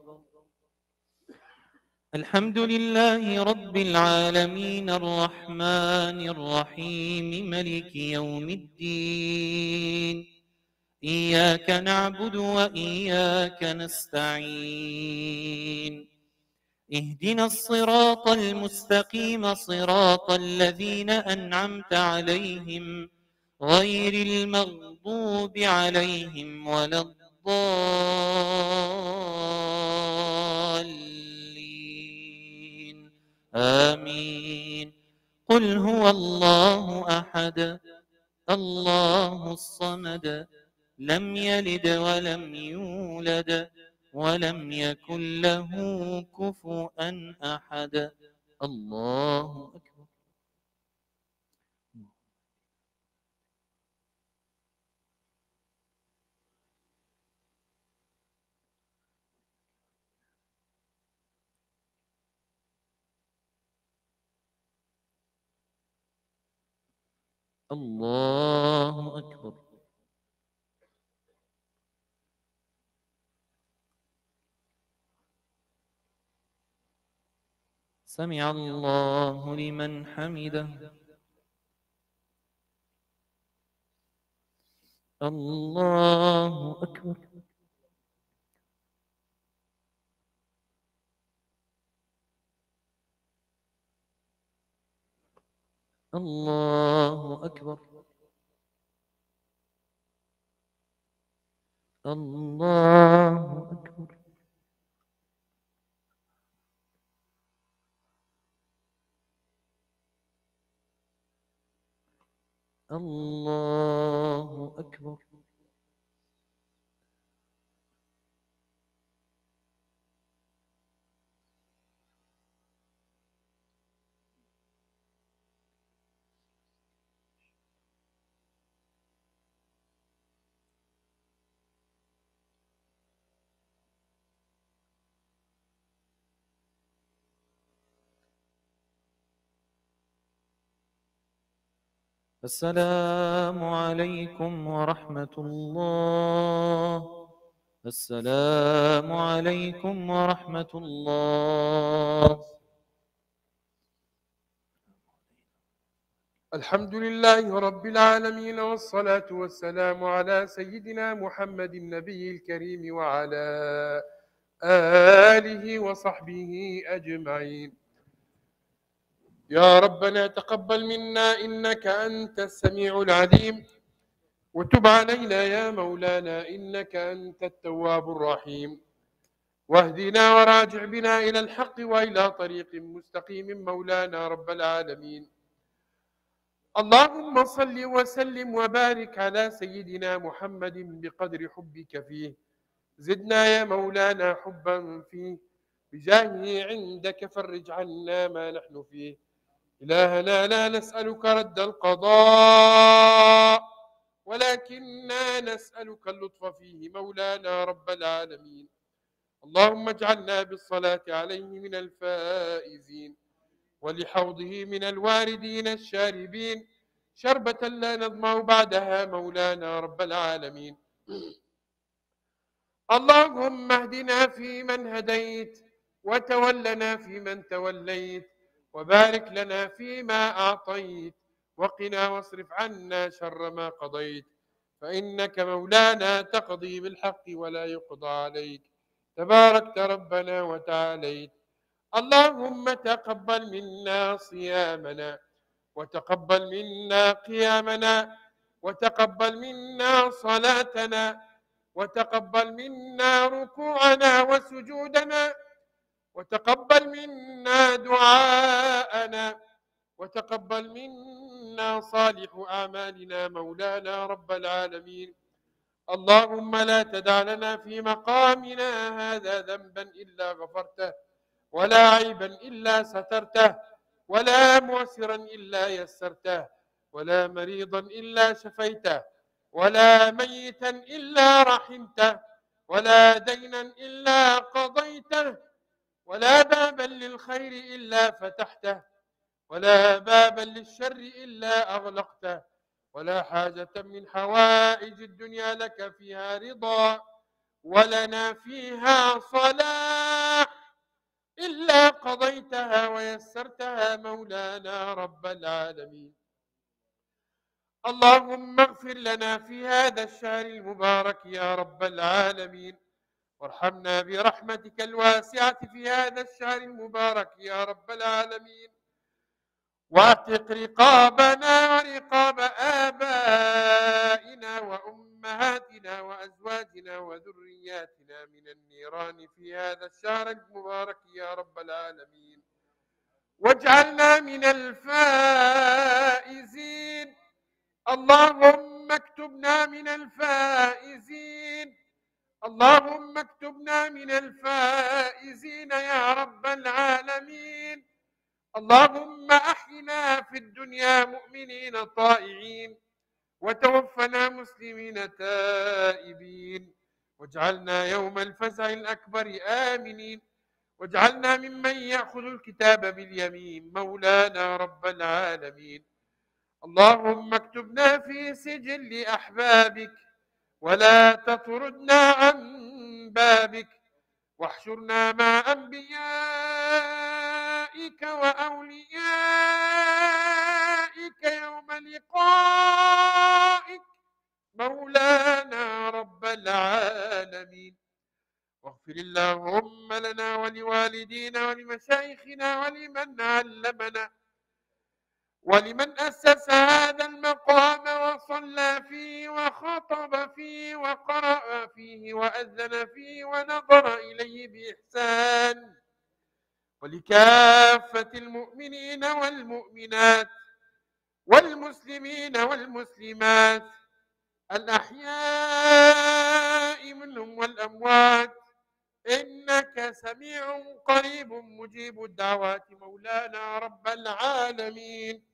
الحمد لله رب العالمين الرحمن الرحيم ملك يوم الدين إياك نعبد وإياك نستعين اهدنا الصراط المستقيم صراط الذين أنعمت عليهم غير المغضوب عليهم ولا الضالين آمين. قل هو الله أحد الله الصمد لم يلد ولم يولد ولم يكن له كفوا أحد. الله أكبر. الله أكبر. سمع الله لمن حمده. الله أكبر. الله أكبر. الله أكبر. الله أكبر. السلام عليكم ورحمة الله. السلام عليكم ورحمة الله. الحمد لله رب العالمين، والصلاة والسلام على سيدنا محمد النبي الكريم وعلى آله وصحبه أجمعين. يا ربنا تقبل منا إنك أنت السميع العليم، وتب علينا يا مولانا إنك أنت التواب الرحيم، واهدنا وراجع بنا إلى الحق وإلى طريق مستقيم مولانا رب العالمين. اللهم صل وسلم وبارك على سيدنا محمد بقدر حبك فيه، زدنا يا مولانا حبا فيه، بجاهه عندك فرج عنا ما نحن فيه. إلهنا لا نسألك رد القضاء، ولكننا نسألك اللطف فيه مولانا رب العالمين. اللهم اجعلنا بالصلاة عليه من الفائزين، ولحوضه من الواردين الشاربين، شربة لا نظمأ بعدها مولانا رب العالمين. اللهم اهدنا فيمن هديت، وتولنا فيمن توليت، وبارك لنا فيما أعطيت، وقنا واصرف عنا شر ما قضيت، فإنك مولانا تقضي بالحق ولا يقضى عليك، تباركت ربنا وتعاليت. اللهم تقبل منا صيامنا، وتقبل منا قيامنا، وتقبل منا صلاتنا، وتقبل منا ركوعنا وسجودنا، وتقبل منا دعاءنا، وتقبل منا صالح أعمالنا مولانا رب العالمين. اللهم لا تدع لنا في مقامنا هذا ذنبا إلا غفرته، ولا عيبا إلا سترته، ولا معسرا إلا يسرته، ولا مريضا إلا شفيته، ولا ميتا إلا رحمته، ولا دينا إلا قضيته، ولا بابا للخير إلا فتحته، ولا بابا للشر إلا أغلقته، ولا حاجة من حوائج الدنيا لك فيها رضا ولنا فيها صلاح إلا قضيتها ويسرتها مولانا رب العالمين. اللهم اغفر لنا في هذا الشهر المبارك يا رب العالمين، وارحمنا برحمتك الواسعة في هذا الشهر المبارك يا رب العالمين، واعتق رقابنا ورقاب آبائنا وأمهاتنا وأزواجنا وذرياتنا من النيران في هذا الشهر المبارك يا رب العالمين، واجعلنا من الفائزين. اللهم اكتبنا من الفائزين، اللهم اكتبنا من الفائزين يا رب العالمين. اللهم أحينا في الدنيا مؤمنين طائعين، وتوفنا مسلمين تائبين، واجعلنا يوم الفزع الأكبر آمنين، واجعلنا ممن يأخذ الكتاب باليمين مولانا رب العالمين. اللهم اكتبنا في سجل أحبابك ولا تطردنا عن بابك، واحشرنا مع أنبيائك وأوليائك يوم لقائك مولانا رب العالمين. واغفر اللهم لنا ولوالدينا ولمشايخنا ولمن علمنا ولمن أسس هذا المقام وصلى فيه وخطب فيه وقرأ فيه وأذن فيه ونظر إليه بإحسان، ولكافة المؤمنين والمؤمنات والمسلمين والمسلمات الأحياء منهم والأموات، إنك سميع قريب مجيب الدعوات مولانا رب العالمين.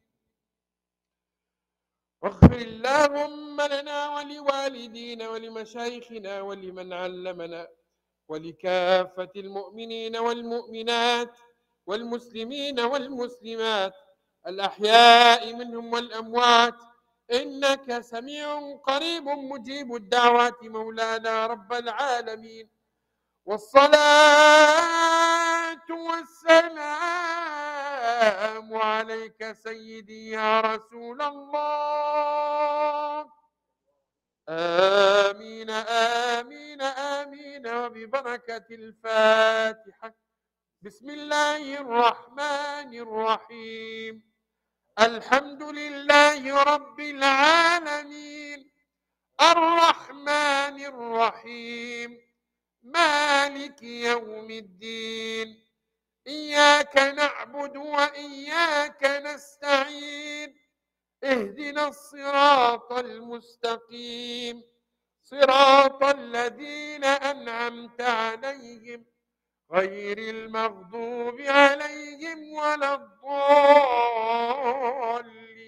واغفر اللهم لنا ولوالدينا ولمشايخنا ولمن علمنا ولكافة المؤمنين والمؤمنات والمسلمين والمسلمات الأحياء منهم والأموات، إنك سميع قريب مجيب الدعوات مولانا رب العالمين. والصلاة والسلام عليك سيدي يا رسول الله. آمين آمين آمين. وببركة الفاتحة. بسم الله الرحمن الرحيم. الحمد لله رب العالمين الرحمن الرحيم مالك يوم الدين. إياك نعبد وإياك نستعين. اهدنا الصراط المستقيم صراط الذين أنعمت عليهم غير المغضوب عليهم ولا الضالين.